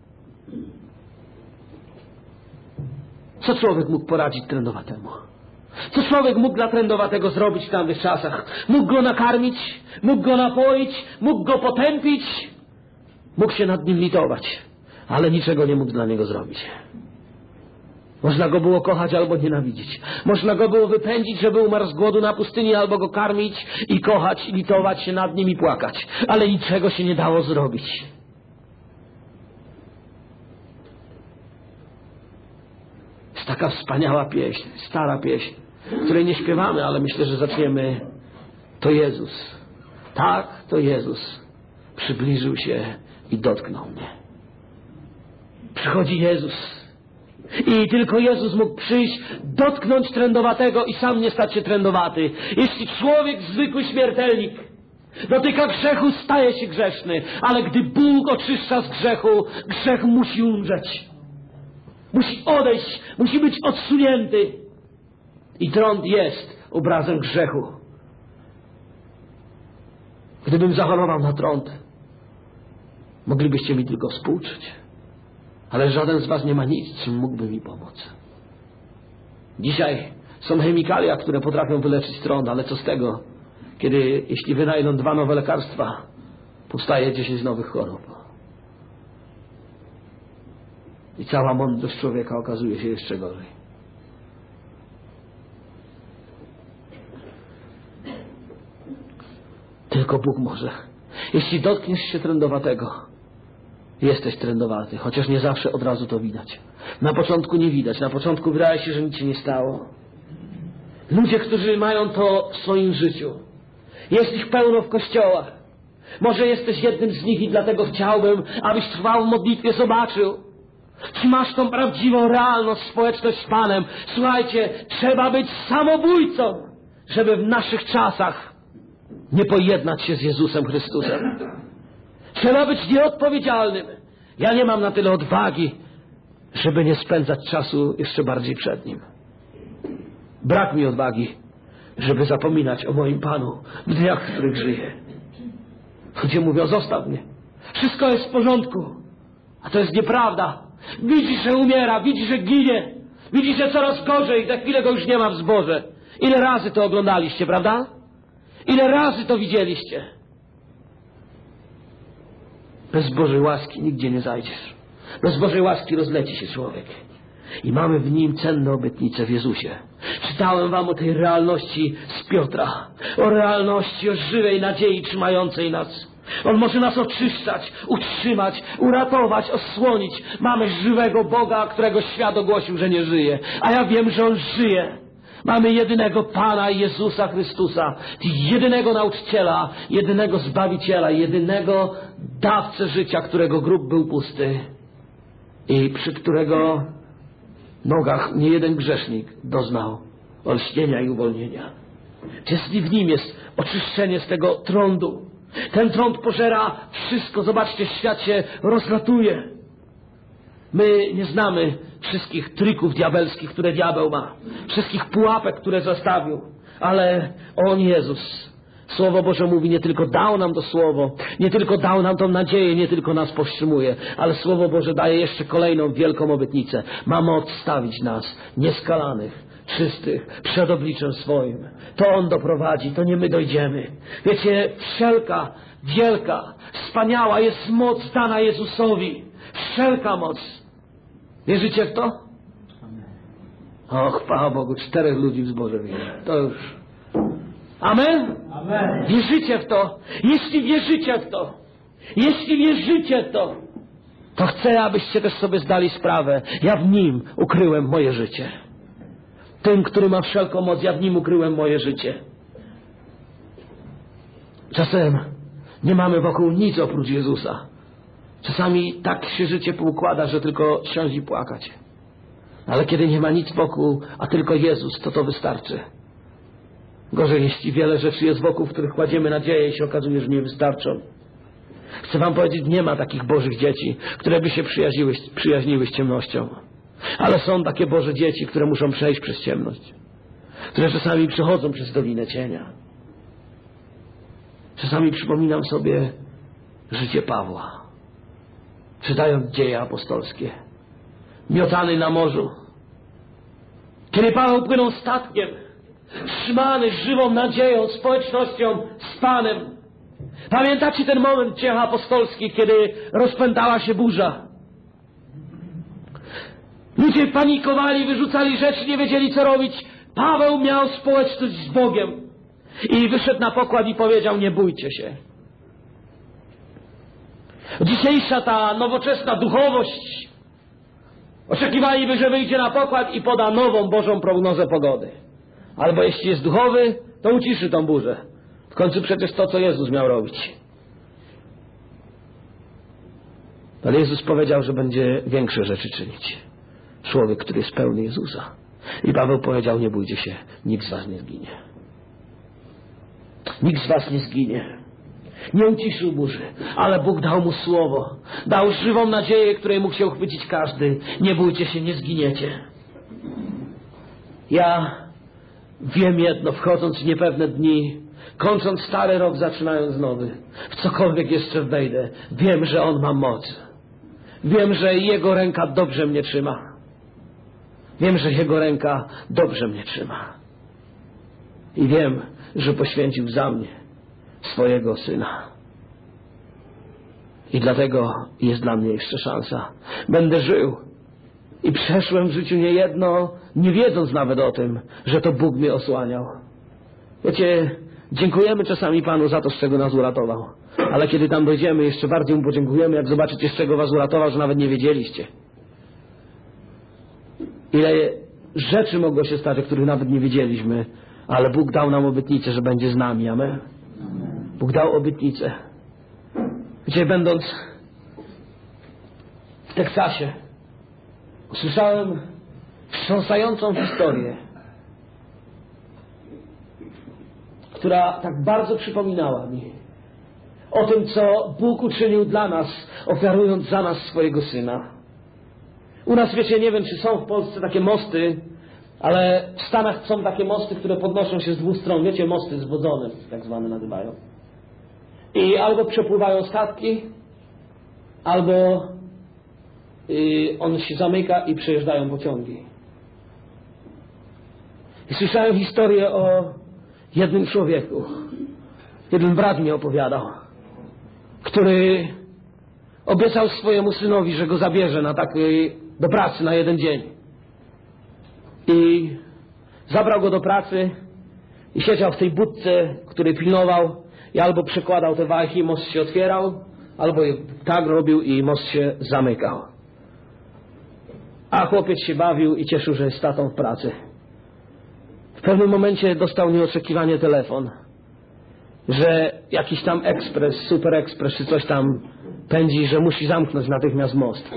Co człowiek mógł poradzić trędowatemu? Co człowiek mógł dla trędowatego zrobić w tamtych czasach? Mógł go nakarmić, mógł go napoić, mógł go potępić, mógł się nad nim litować, ale niczego nie mógł dla niego zrobić. Można go było kochać albo nienawidzić. Można go było wypędzić, żeby umarł z głodu na pustyni, albo go karmić i kochać, i litować się nad nim i płakać. Ale niczego się nie dało zrobić. Jest taka wspaniała pieśń, stara pieśń, której nie śpiewamy, ale myślę, że zaczniemy. To Jezus. Tak, to Jezus przybliżył się i dotknął mnie. Przychodzi Jezus. I tylko Jezus mógł przyjść, dotknąć trędowatego i sam nie stać się trędowaty. Jeśli człowiek, zwykły śmiertelnik, dotyka grzechu, staje się grzeszny. Ale gdy Bóg oczyszcza z grzechu, grzech musi umrzeć. Musi odejść, musi być odsunięty. I trąd jest obrazem grzechu. Gdybym zachorował na trąd, moglibyście mi tylko współczuć. Ale żaden z was nie ma nic, czym mógłby mi pomóc. Dzisiaj są chemikalia, które potrafią wyleczyć trąd, ale co z tego, kiedy jeśli wynajdą 2 nowe lekarstwa, powstaje 10 nowych chorób. I cała mądrość człowieka okazuje się jeszcze gorzej. Tylko Bóg może. Jeśli dotkniesz się trędowatego, jesteś trędowaty, chociaż nie zawsze od razu to widać. Na początku nie widać, na początku wydaje się, że nic się nie stało. Ludzie, którzy mają to w swoim życiu, jest ich pełno w kościołach. Może jesteś jednym z nich i dlatego chciałbym, abyś trwał w modlitwie, zobaczył, czy masz tą prawdziwą, realną społeczność z Panem. Słuchajcie, trzeba być samobójcą, żeby w naszych czasach nie pojednać się z Jezusem Chrystusem. Trzeba być nieodpowiedzialnym. Ja nie mam na tyle odwagi, żeby nie spędzać czasu jeszcze bardziej przed Nim. Brak mi odwagi, żeby zapominać o moim Panu w dniach, w których żyję. Ludzie mówią, zostaw mnie. Wszystko jest w porządku. A to jest nieprawda. Widzisz, że umiera, widzisz, że ginie. Widzisz, że coraz gorzej, za chwilę go już nie ma w zborze. Ile razy to oglądaliście, prawda? Ile razy to widzieliście? Bez Bożej łaski nigdzie nie zajdziesz. Bez Bożej łaski rozleci się człowiek. I mamy w Nim cenne obietnice w Jezusie. Czytałem wam o tej realności z Piotra. O realności, o żywej nadziei trzymającej nas. On może nas oczyszczać, utrzymać, uratować, osłonić. Mamy żywego Boga, którego świat ogłosił, że nie żyje. A ja wiem, że On żyje. Mamy jedynego Pana Jezusa Chrystusa, jedynego nauczyciela, jedynego Zbawiciela, jedynego dawcę życia, którego grób był pusty i przy którego nogach niejeden grzesznik doznał olśnienia i uwolnienia. Jeśli w Nim jest oczyszczenie z tego trądu, ten trąd pożera wszystko. Zobaczcie, świat się rozlatuje. My nie znamy wszystkich trików diabelskich, które diabeł ma. Wszystkich pułapek, które zastawił. Ale On, Jezus, Słowo Boże mówi, nie tylko dał nam to Słowo, nie tylko dał nam tą nadzieję, nie tylko nas powstrzymuje, ale Słowo Boże daje jeszcze kolejną wielką obietnicę. Ma moc stawić nas nieskalanych, czystych, przed obliczem swoim. To On doprowadzi, to nie my dojdziemy. Wiecie, wszelka, wielka, wspaniała jest moc dana Jezusowi. Wszelka moc. Wierzycie w to? Och, chwała Bogu, 4 ludzi w zborze wierzy. To już. Amen? Amen. Wierzycie w to? Jeśli wierzycie w to, jeśli wierzycie w to, to chcę, abyście też sobie zdali sprawę. Ja w Nim ukryłem moje życie. Tym, który ma wszelką moc, ja w Nim ukryłem moje życie. Czasem nie mamy wokół nic oprócz Jezusa. Czasami tak się życie poukłada, że tylko siąść i płakać. Ale kiedy nie ma nic wokół, a tylko Jezus, to wystarczy. Gorzej, jeśli wiele rzeczy jest wokół, w których kładziemy nadzieję i się okazuje, że nie wystarczą. Chcę wam powiedzieć, nie ma takich Bożych dzieci, które by się przyjaźniły z ciemnością. Ale są takie Boże dzieci, które muszą przejść przez ciemność. Które czasami przechodzą przez dolinę cienia. Czasami przypominam sobie życie Pawła. Czytając Dzieje apostolskie. Miotany na morzu. Kiedy Paweł płynął statkiem, trzymany żywą nadzieją, społecznością z Panem. Pamiętacie ten moment w Dziejach apostolskich, kiedy rozpętała się burza? Ludzie panikowali, wyrzucali rzeczy, nie wiedzieli co robić. Paweł miał społeczność z Bogiem. I wyszedł na pokład i powiedział: nie bójcie się. Dzisiejsza ta nowoczesna duchowość oczekiwaliby, że wyjdzie na pokład i poda nową Bożą prognozę pogody. Albo jeśli jest duchowy, to uciszy tą burzę. W końcu przecież to, co Jezus miał robić. Ale Jezus powiedział, że będzie większe rzeczy czynić. Człowiek, który jest pełny Jezusa. I Paweł powiedział: nie bójcie się, nikt z was nie zginie. Nikt z was nie zginie. Nie uciszył burzy, ale Bóg dał mu słowo. Dał żywą nadzieję, której mógł się uchwycić każdy. Nie bójcie się, nie zginiecie. Ja wiem jedno, wchodząc w niepewne dni, kończąc stary rok, zaczynając nowy, w cokolwiek jeszcze wejdę, wiem, że On ma moc. Wiem, że Jego ręka dobrze mnie trzyma. Wiem, że Jego ręka dobrze mnie trzyma. I wiem, że poświęcił za mnie swojego Syna. I dlatego jest dla mnie jeszcze szansa. Będę żył. I przeszłem w życiu niejedno, nie wiedząc nawet o tym, że to Bóg mnie osłaniał. Wiecie, dziękujemy czasami Panu za to, z czego nas uratował. Ale kiedy tam dojdziemy, jeszcze bardziej Mu podziękujemy, jak zobaczycie, z czego was uratował, że nawet nie wiedzieliście. Ile rzeczy mogło się stać, o których nawet nie wiedzieliśmy, ale Bóg dał nam obietnicę, że będzie z nami. Amen. Bóg dał obietnicę. Wiecie, będąc w Teksasie, usłyszałem wstrząsającą historię, która tak bardzo przypominała mi o tym, co Bóg uczynił dla nas, ofiarując za nas swojego Syna. U nas, wiecie, nie wiem, czy są w Polsce takie mosty, ale w Stanach są takie mosty, które podnoszą się z dwóch stron. Wiecie, mosty zwodzone, tak zwane nazywają. I albo przepływają statki, albo on się zamyka i przejeżdżają pociągi. I słyszałem historię o jednym człowieku. Jeden brat mi opowiadał, który obiecał swojemu synowi, że go zabierze do pracy na jeden dzień. I zabrał go do pracy i siedział w tej budce, której pilnował, i albo przekładał te wajchy i most się otwierał, albo tak robił i most się zamykał. A chłopiec się bawił i cieszył, że jest tatą w pracy. W pewnym momencie dostał nieoczekiwanie telefon, że jakiś tam ekspres, super ekspres czy coś tam pędzi, że musi zamknąć natychmiast most.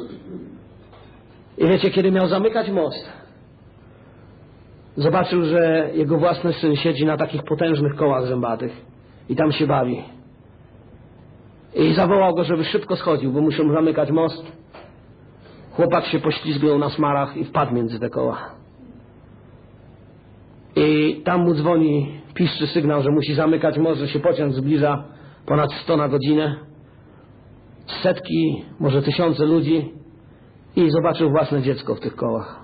I wiecie, kiedy miał zamykać most, zobaczył, że jego własny syn siedzi na takich potężnych kołach zębatych i tam się bawi. I zawołał go, żeby szybko schodził, bo muszą zamykać most. Chłopak się poślizgnął na smarach i wpadł między te koła. I tam mu dzwoni, piszczy sygnał, że musi zamykać most, że się pociąg zbliża ponad 100 na godzinę. Setki, może tysiące ludzi. I zobaczył własne dziecko w tych kołach.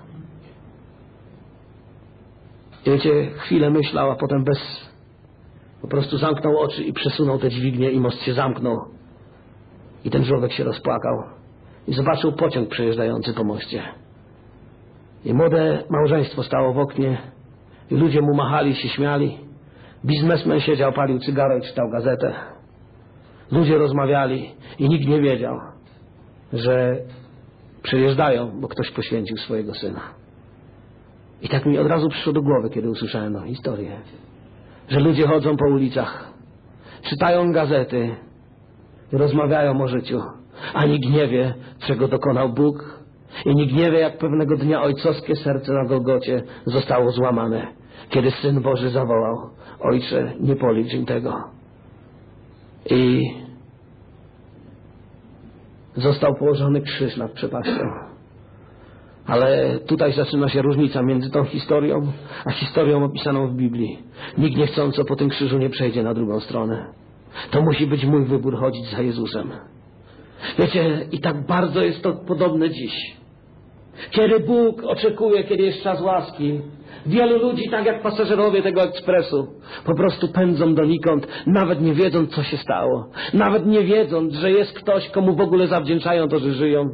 I wiecie, chwilę myślał, a potem po prostu zamknął oczy i przesunął te dźwignie i most się zamknął. I ten człowiek się rozpłakał. I zobaczył pociąg przejeżdżający po moście. I młode małżeństwo stało w oknie. I ludzie mu machali, się śmiali. Biznesmen siedział, palił cygaro i czytał gazetę. Ludzie rozmawiali i nikt nie wiedział, że przejeżdżają, bo ktoś poświęcił swojego syna. I tak mi od razu przyszło do głowy, kiedy usłyszałem tę historię, że ludzie chodzą po ulicach, czytają gazety, rozmawiają o życiu, a nikt nie wie, czego dokonał Bóg, i nikt nie wie, jak pewnego dnia ojcowskie serce na Golgocie zostało złamane, kiedy Syn Boży zawołał: Ojcze, nie policz im tego. I został położony krzyż nad przepaścią. Ale tutaj zaczyna się różnica między tą historią, a historią opisaną w Biblii. Nikt niechcąco po tym krzyżu nie przejdzie na drugą stronę. To musi być mój wybór, chodzić za Jezusem. Wiecie, i tak bardzo jest to podobne dziś. Kiedy Bóg oczekuje, kiedy jest czas łaski, wielu ludzi, tak jak pasażerowie tego ekspresu, po prostu pędzą donikąd, nawet nie wiedząc, co się stało. Nawet nie wiedząc, że jest ktoś, komu w ogóle zawdzięczają to, że żyją.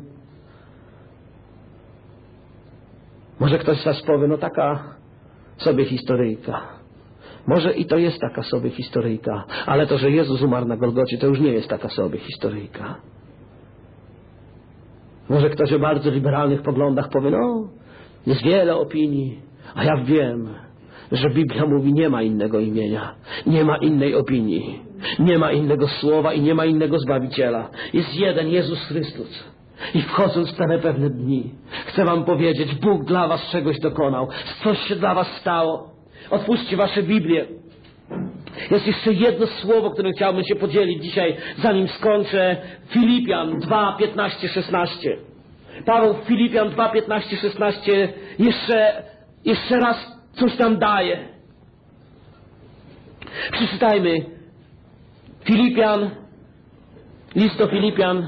Może ktoś z was powie, no taka sobie historyjka. Może i to jest taka sobie historyjka, ale to, że Jezus umarł na Golgocie, to już nie jest taka sobie historyjka. Może ktoś o bardzo liberalnych poglądach powie, no, jest wiele opinii, a ja wiem, że Biblia mówi, nie ma innego imienia, nie ma innej opinii, nie ma innego słowa i nie ma innego Zbawiciela. Jest jeden, Jezus Chrystus. I wchodząc w te pewne dni, chcę wam powiedzieć, Bóg dla was czegoś dokonał, coś się dla was stało. Otwórzcie wasze Biblię. Jest jeszcze jedno słowo, którym chciałbym się podzielić dzisiaj, zanim skończę. Filipian 2, 15, 16. Paweł w Filipian 2, 15, 16 jeszcze raz coś tam daje. Przeczytajmy. Filipian, list do Filipian,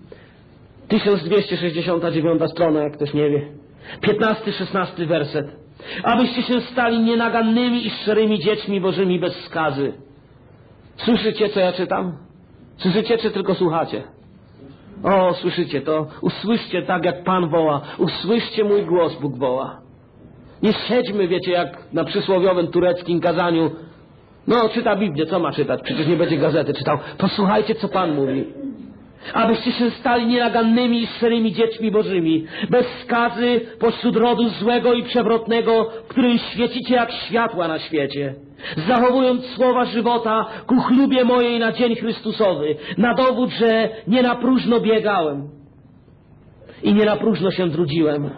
1269 strona, jak ktoś nie wie. 15-16 werset. Abyście się stali nienagannymi i szczerymi dziećmi Bożymi bez skazy. Słyszycie, co ja czytam? Słyszycie, czy tylko słuchacie? O, słyszycie to. Usłyszcie tak, jak Pan woła. Usłyszcie mój głos, Bóg woła. Nie siedźmy, wiecie, jak na przysłowiowym tureckim kazaniu. No, czyta Biblię, co ma czytać? Przecież nie będzie gazety czytał. Posłuchajcie, co Pan mówi. Abyście się stali nienagannymi i szczerymi dziećmi Bożymi, bez skazy pośród rodu złego i przewrotnego, w którym świecicie jak światła na świecie, zachowując słowa żywota ku chlubie mojej na dzień Chrystusowy, na dowód, że nie na próżno biegałem i nie na próżno się trudziłem.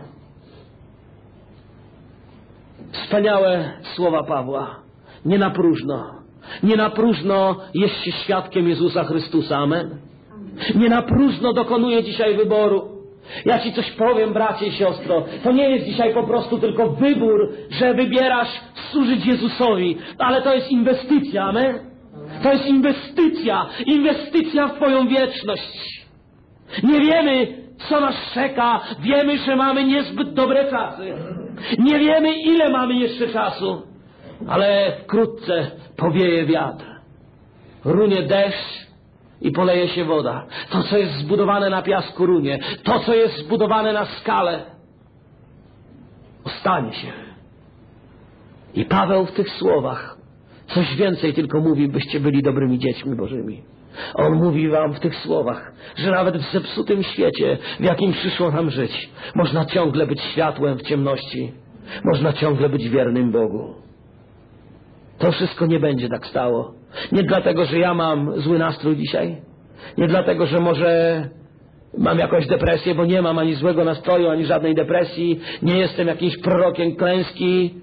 Wspaniałe słowa Pawła. Nie na próżno. Nie na próżno jest się świadkiem Jezusa Chrystusa. Amen. Nie na próżno dokonuje dzisiaj wyboru. Ja ci coś powiem, bracie i siostro. To nie jest dzisiaj po prostu tylko wybór, że wybierasz służyć Jezusowi, ale to jest inwestycja, amen? To jest inwestycja. Inwestycja w twoją wieczność. Nie wiemy, co nas czeka. Wiemy, że mamy niezbyt dobre czasy. Nie wiemy, ile mamy jeszcze czasu. Ale wkrótce powieje wiatr. Runie deszcz i poleje się woda. To, co jest zbudowane na piasku, runie. To, co jest zbudowane na skale, ostanie się. I Paweł w tych słowach coś więcej tylko mówi, byście byli dobrymi dziećmi Bożymi. On mówi wam w tych słowach, że nawet w zepsutym świecie, w jakim przyszło nam żyć, można ciągle być światłem w ciemności. Można ciągle być wiernym Bogu. To wszystko nie będzie tak stało. Nie dlatego, że ja mam zły nastrój dzisiaj. Nie dlatego, że może mam jakąś depresję, bo nie mam ani złego nastroju, ani żadnej depresji. Nie jestem jakimś prorokiem klęski.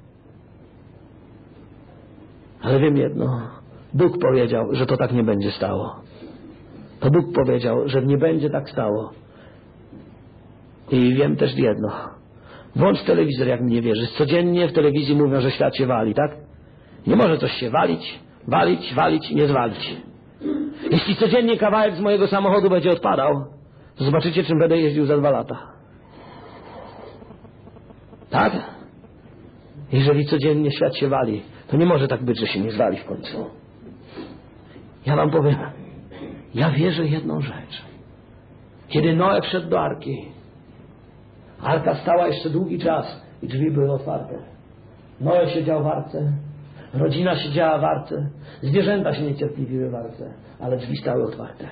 Ale wiem jedno. Bóg powiedział, że to tak nie będzie stało. To Bóg powiedział, że nie będzie tak stało. I wiem też jedno. Włącz telewizor, jak mi nie wierzysz. Codziennie w telewizji mówią, że świat się wali, tak? Nie może coś się walić i nie zwalić. Jeśli codziennie kawałek z mojego samochodu będzie odpadał, to zobaczycie, czym będę jeździł za 2 lata. Tak? Jeżeli codziennie świat się wali, to nie może tak być, że się nie zwali w końcu. Ja wam powiem, ja wierzę jedną rzecz. Kiedy Noe wszedł do Arki, Arka stała jeszcze długi czas i drzwi były otwarte. Noe siedział w Arce, rodzina siedziała w Arce, zwierzęta się niecierpliwiły w Arce, ale drzwi stały otwarte.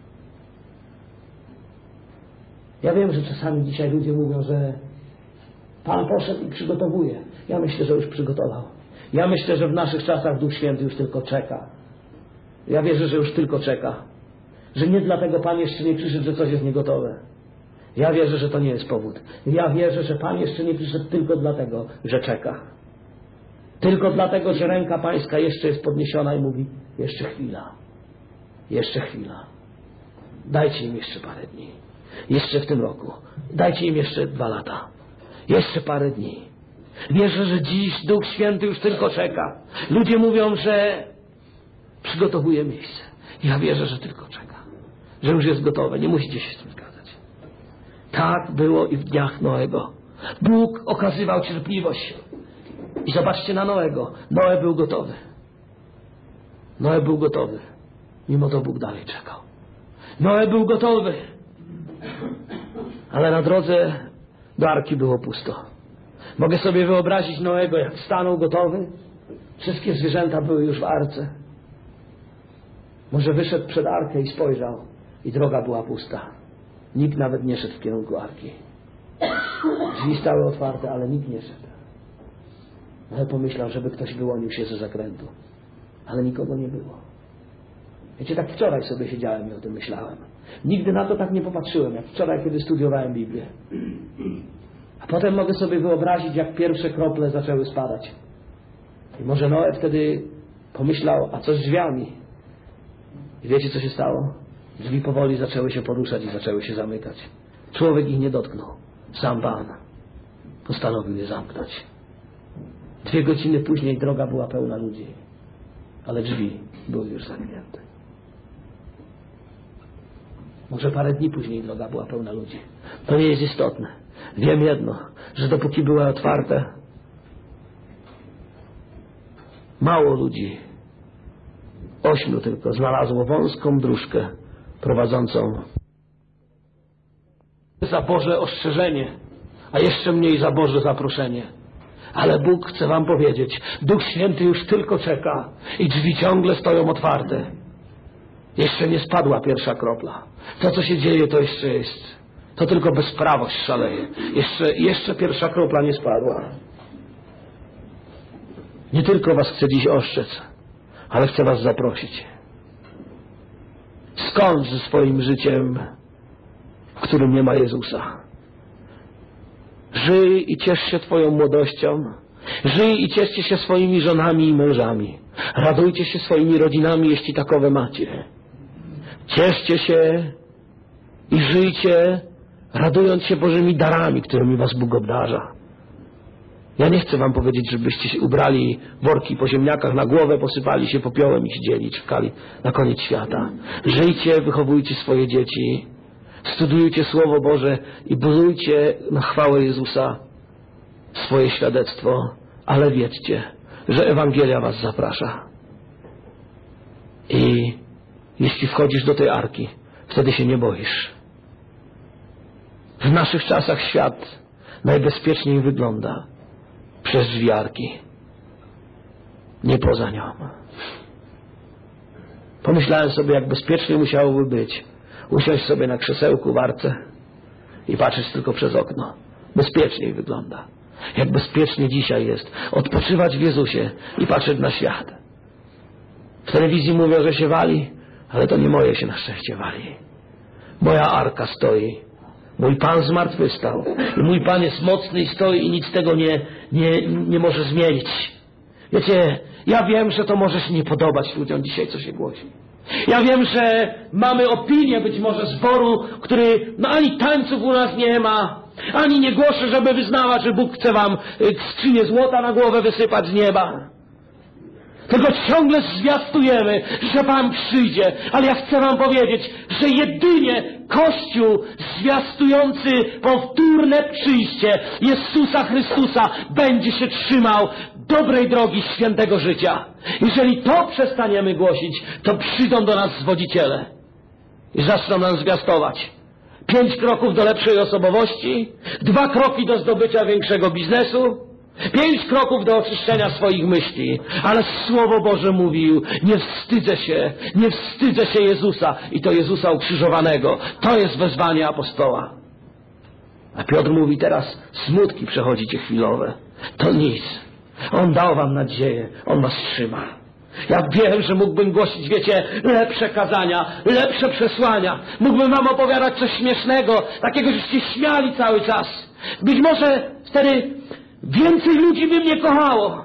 Ja wiem, że czasami dzisiaj ludzie mówią, że Pan poszedł i przygotowuje. Ja myślę, że już przygotował. Ja myślę, że w naszych czasach Duch Święty już tylko czeka. Ja wierzę, że już tylko czeka. Że nie dlatego Pan jeszcze nie przyszedł, że coś jest niegotowe. Ja wierzę, że to nie jest powód. Ja wierzę, że Pan jeszcze nie przyszedł tylko dlatego, że czeka. Tylko dlatego, że ręka Pańska jeszcze jest podniesiona i mówi: jeszcze chwila. Jeszcze chwila. Dajcie im jeszcze parę dni. Jeszcze w tym roku. Dajcie im jeszcze 2 lata. Jeszcze parę dni. Wierzę, że dziś Duch Święty już tylko czeka. Ludzie mówią, że przygotowuje miejsce. Ja wierzę, że tylko czeka. Że już jest gotowe. Nie musicie się z tym zgadzać. Tak było i w dniach Noego. Bóg okazywał cierpliwość. I zobaczcie na Noego. Noe był gotowy. Noe był gotowy. Mimo to Bóg dalej czekał. Noe był gotowy. Ale na drodze do arki było pusto. Mogę sobie wyobrazić Noego, jak stanął gotowy. Wszystkie zwierzęta były już w arce. Może wyszedł przed arkę i spojrzał. I droga była pusta. Nikt nawet nie szedł w kierunku arki. Drzwi stały otwarte, ale nikt nie szedł. Ale pomyślał, żeby ktoś wyłonił się ze zakrętu. Ale nikogo nie było. Wiecie, tak wczoraj sobie siedziałem i o tym myślałem. Nigdy na to tak nie popatrzyłem, jak wczoraj, kiedy studiowałem Biblię. A potem mogę sobie wyobrazić, jak pierwsze krople zaczęły spadać. I może Noe wtedy pomyślał, a co z drzwiami? I wiecie, co się stało? Drzwi powoli zaczęły się poruszać i zaczęły się zamykać. Człowiek ich nie dotknął. Sam Pan postanowił je zamknąć. 2 godziny później droga była pełna ludzi. Ale drzwi były już zamknięte. Może parę dni później droga była pełna ludzi. To nie jest istotne. Wiem jedno, że dopóki były otwarte, mało ludzi, 8 tylko, znalazło wąską dróżkę prowadzącą za Boże ostrzeżenie, a jeszcze mniej za Boże zaproszenie. Ale Bóg chce wam powiedzieć, Duch Święty już tylko czeka i drzwi ciągle stoją otwarte. Jeszcze nie spadła pierwsza kropla. To, co się dzieje, to jeszcze jest. To tylko bezprawość szaleje. Jeszcze pierwsza kropla nie spadła. Nie tylko was chcę dziś ostrzec, ale chcę was zaprosić. Skończ ze swoim życiem, w którym nie ma Jezusa. Żyj i ciesz się twoją młodością. Żyj i cieszcie się swoimi żonami i mężami. Radujcie się swoimi rodzinami, jeśli takowe macie. Cieszcie się i żyjcie, radując się Bożymi darami, którymi was Bóg obdarza. Ja nie chcę wam powiedzieć, żebyście się ubrali worki po ziemniakach na głowę, posypali się popiołem i siedzieli, czekali na koniec świata. Żyjcie, wychowujcie swoje dzieci, studiujcie Słowo Boże i budujcie na chwałę Jezusa swoje świadectwo, ale wiedzcie, że Ewangelia was zaprasza. I jeśli wchodzisz do tej arki, wtedy się nie boisz. W naszych czasach świat najbezpieczniej wygląda przez drzwi arki, nie poza nią. Pomyślałem sobie, jak bezpiecznie musiałoby być usiąść sobie na krzesełku w arce i patrzeć tylko przez okno. Bezpieczniej wygląda. Jak bezpiecznie dzisiaj jest odpoczywać w Jezusie i patrzeć na świat. W telewizji mówią, że się wali, ale to nie moje się na szczęście wali. Moja arka stoi. Mój Pan zmartwychwstał. I mój Pan jest mocny i stoi i nic tego nie może zmienić. Wiecie, ja wiem, że to może się nie podobać ludziom dzisiaj, co się głosi. Ja wiem, że mamy opinię być może zboru, który ani tańców u nas nie ma, ani nie głoszy, żeby wyznawać, że Bóg chce wam skrzynię złota na głowę wysypać z nieba. Tylko ciągle zwiastujemy, że Pan przyjdzie. Ale ja chcę wam powiedzieć, że jedynie Kościół zwiastujący powtórne przyjście Jezusa Chrystusa będzie się trzymał dobrej drogi świętego życia. Jeżeli to przestaniemy głosić, to przyjdą do nas zwodziciele i zaczną nam zwiastować. 5 kroków do lepszej osobowości, 2 kroki do zdobycia większego biznesu, 5 kroków do oczyszczenia swoich myśli. Ale Słowo Boże mówił, nie wstydzę się Jezusa i to Jezusa ukrzyżowanego. To jest wezwanie apostoła. A Piotr mówi teraz, smutki przechodzicie chwilowe. To nic. On dał wam nadzieję, On was trzyma. Ja wiem, że mógłbym głosić, wiecie, lepsze kazania, lepsze przesłania. Mógłbym wam opowiadać coś śmiesznego, takiego, żeście śmiali cały czas. Być może wtedy więcej ludzi by mnie kochało.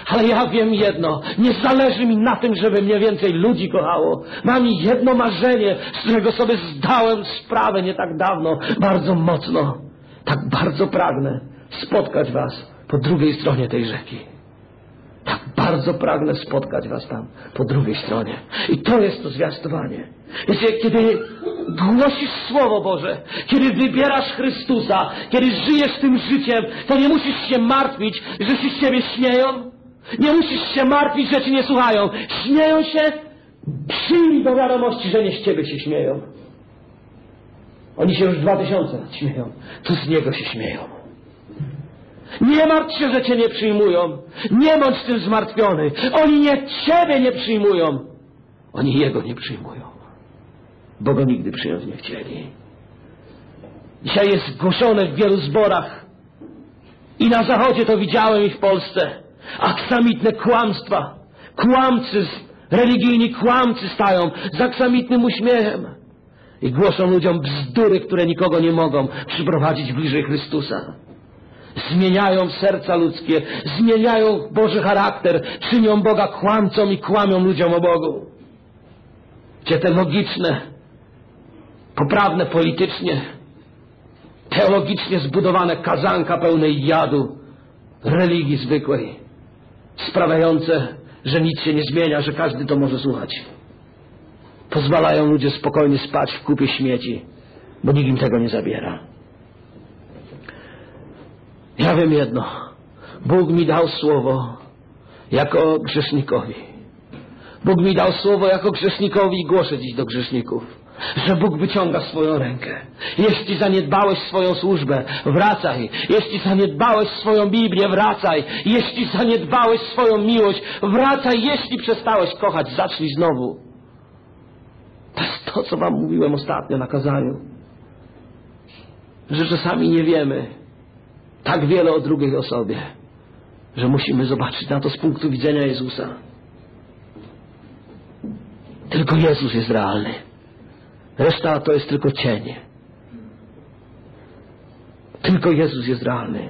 Ale ja wiem jedno, nie zależy mi na tym, żeby mnie więcej ludzi kochało. Mam jedno marzenie, z którego sobie zdałem sprawę nie tak dawno, bardzo mocno. Tak bardzo pragnę spotkać was po drugiej stronie tej rzeki. Tak bardzo pragnę spotkać was tam, po drugiej stronie. I to jest to zwiastowanie. Wiecie, kiedy głosisz Słowo Boże, kiedy wybierasz Chrystusa, kiedy żyjesz tym życiem, to nie musisz się martwić, że się z ciebie śmieją. Nie musisz się martwić, że ci nie słuchają. Śmieją się, przyjmij do wiadomości, że nie z ciebie się śmieją. Oni się już 2000 lat śmieją. To z niego się śmieją. Nie martw się, że cię nie przyjmują. Nie bądź tym zmartwiony. Oni nie ciebie nie przyjmują. Oni jego nie przyjmują. Bo go nigdy przyjąć nie chcieli. Dzisiaj jest głoszone w wielu zborach. I na zachodzie to widziałem i w Polsce. Aksamitne kłamstwa. Kłamcy, religijni kłamcy stają z aksamitnym uśmiechem. I głoszą ludziom bzdury, które nikogo nie mogą przyprowadzić bliżej Chrystusa. Zmieniają serca ludzkie, zmieniają Boży charakter, czynią Boga kłamcą i kłamią ludziom o Bogu. Gdzie te logiczne, poprawne politycznie, teologicznie zbudowane kazanka pełnej jadu, religii zwykłej, sprawiające, że nic się nie zmienia, że każdy to może słuchać. Pozwalają ludzie spokojnie spać w kupie śmieci, bo nikt im tego nie zabiera. Ja wiem jedno. Bóg mi dał słowo jako grzesznikowi. Bóg mi dał słowo jako grzesznikowi i głoszę dziś do grzeszników, że Bóg wyciąga swoją rękę. Jeśli zaniedbałeś swoją służbę, wracaj. Jeśli zaniedbałeś swoją Biblię, wracaj. Jeśli zaniedbałeś swoją miłość, wracaj. Jeśli przestałeś kochać, zacznij znowu. To jest to, co wam mówiłem ostatnio na kazaniu. Że czasami nie wiemy tak wiele o drugiej osobie, że musimy zobaczyć na to z punktu widzenia Jezusa. Tylko Jezus jest realny. Reszta to jest tylko cień. Tylko Jezus jest realny.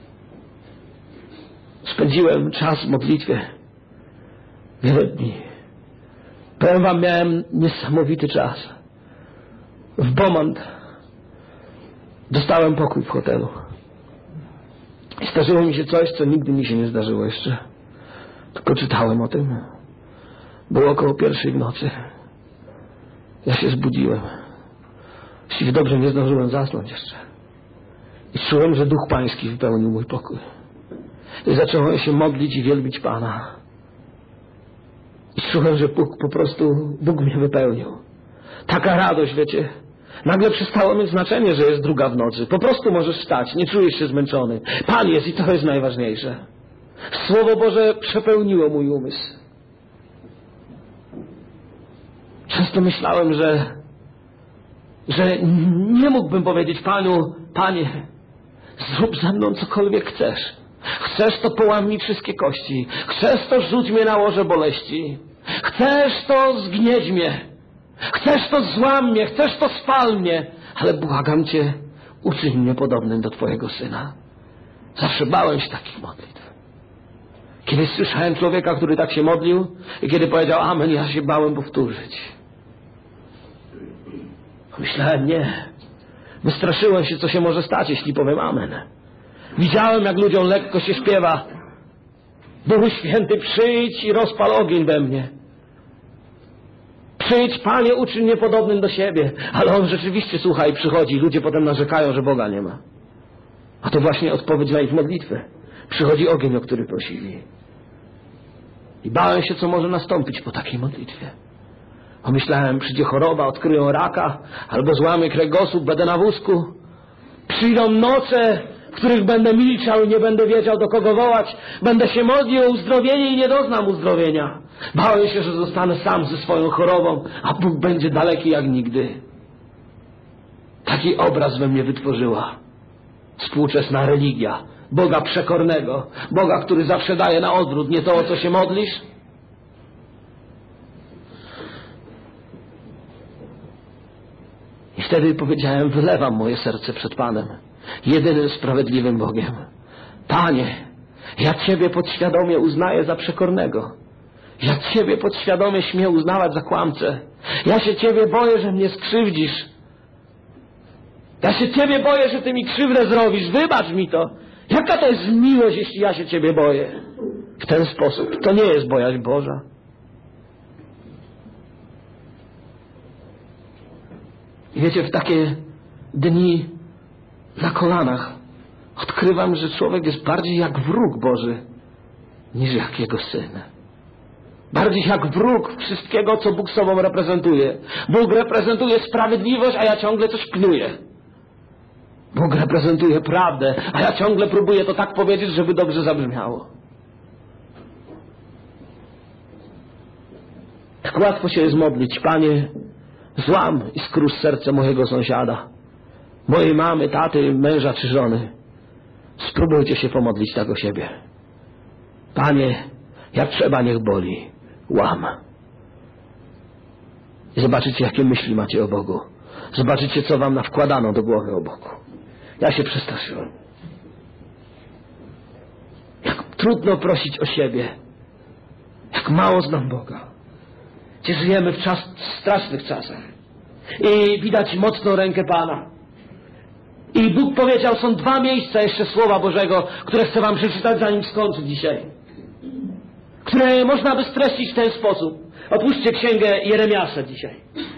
Spędziłem czas w modlitwie. Wiele dni. Powiem wam, miałem niesamowity czas. W Beaumont dostałem pokój w hotelu. I zdarzyło mi się coś, co nigdy mi się nie zdarzyło jeszcze. Tylko czytałem o tym. Było około 1:00 w nocy. Ja się zbudziłem. Właściwie dobrze nie zdążyłem zasnąć jeszcze. I czułem, że Duch Pański wypełnił mój pokój. I zacząłem się modlić i wielbić Pana. I czułem, że Bóg mnie wypełnił. Taka radość, wiecie. Nagle przestało mieć znaczenie, że jest 2:00 w nocy. Po prostu możesz wstać, nie czujesz się zmęczony. Pan jest i to jest najważniejsze. Słowo Boże przepełniło mój umysł. Często myślałem, że nie mógłbym powiedzieć Panu: Panie, zrób ze mną cokolwiek chcesz. Chcesz, to połam mi wszystkie kości. Chcesz, to rzuć mnie na łoże boleści. Chcesz, to zgnieć mnie. Chcesz, to złam mnie. Chcesz, to spal mnie. Ale błagam Cię, uczyń mnie podobnym do Twojego Syna. Zawsze bałem się takich modlitw. Kiedy słyszałem człowieka, który tak się modlił i kiedy powiedział amen, ja się bałem powtórzyć. Myślałem, nie. Wystraszyłem się, co się może stać, jeśli powiem amen. Widziałem, jak ludziom lekko się śpiewa: Duchu Święty, przyjdź i rozpal ogień we mnie. Przyjdź, Panie, uczyń mnie podobnym do siebie. Ale on rzeczywiście słucha i przychodzi. Ludzie potem narzekają, że Boga nie ma. A to właśnie odpowiedź na ich modlitwę. Przychodzi ogień, o który prosili. I bałem się, co może nastąpić po takiej modlitwie. Pomyślałem, przyjdzie choroba, odkryją raka, albo złamię kręgosłup, będę na wózku. Przyjdą noce, w których będę milczał i nie będę wiedział, do kogo wołać. Będę się modlił o uzdrowienie i nie doznam uzdrowienia. Bałem się, że zostanę sam ze swoją chorobą, a Bóg będzie daleki jak nigdy. Taki obraz we mnie wytworzyła współczesna religia. Boga przekornego. Boga, który zawsze daje na odwrót. Nie to, o co się modlisz. I wtedy powiedziałem, wylewam moje serce przed Panem, jedynym sprawiedliwym Bogiem. Panie, Ja Ciebie podświadomie uznaję za przekornego. Ja Ciebie podświadomie śmiem uznawać za kłamcę. Ja się Ciebie boję, że mnie skrzywdzisz. Ja się Ciebie boję, że Ty mi krzywdę zrobisz. Wybacz mi to. Jaka to jest miłość, jeśli ja się Ciebie boję? W ten sposób. To nie jest bojaźń Boża. I wiecie, w takie dni na kolanach odkrywam, że człowiek jest bardziej jak wróg Boży niż jak Jego Syn. Bardziej jak wróg wszystkiego, co Bóg sobą reprezentuje. Bóg reprezentuje sprawiedliwość, a ja ciągle coś knuję. Bóg reprezentuje prawdę, a ja ciągle próbuję to tak powiedzieć, żeby dobrze zabrzmiało. Tak łatwo się jest modlić: Panie, złam i skrusz serce mojego sąsiada, mojej mamy, taty, męża czy żony. Spróbujcie się pomodlić tak o siebie. Panie, jak trzeba, niech boli. Łam. I zobaczycie, jakie myśli macie o Bogu. Zobaczycie, co wam nawkładano do głowy o Bogu. Ja się przestraszyłem. Jak trudno prosić o siebie. Jak mało znam Boga. Gdzie żyjemy w strasznych czasach. I widać mocną rękę Pana. I Bóg powiedział, są 2 miejsca jeszcze Słowa Bożego, które chcę wam przeczytać, zanim skończę dzisiaj. Które można by streścić w ten sposób. Opuśćcie księgę Jeremiasza dzisiaj.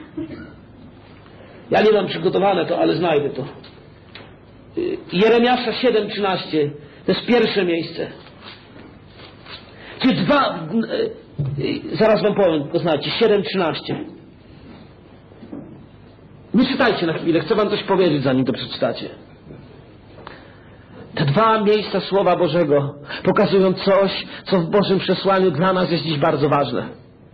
Ja nie mam przygotowane to, ale znajdę to. Jeremiasza 7:13. To jest pierwsze miejsce. Czy 2... Zaraz wam powiem, poznajcie. 7:13. Nie czytajcie na chwilę, chcę wam coś powiedzieć, zanim to przeczytacie. Te 2 miejsca Słowa Bożego pokazują coś, co w Bożym przesłaniu dla nas jest dziś bardzo ważne.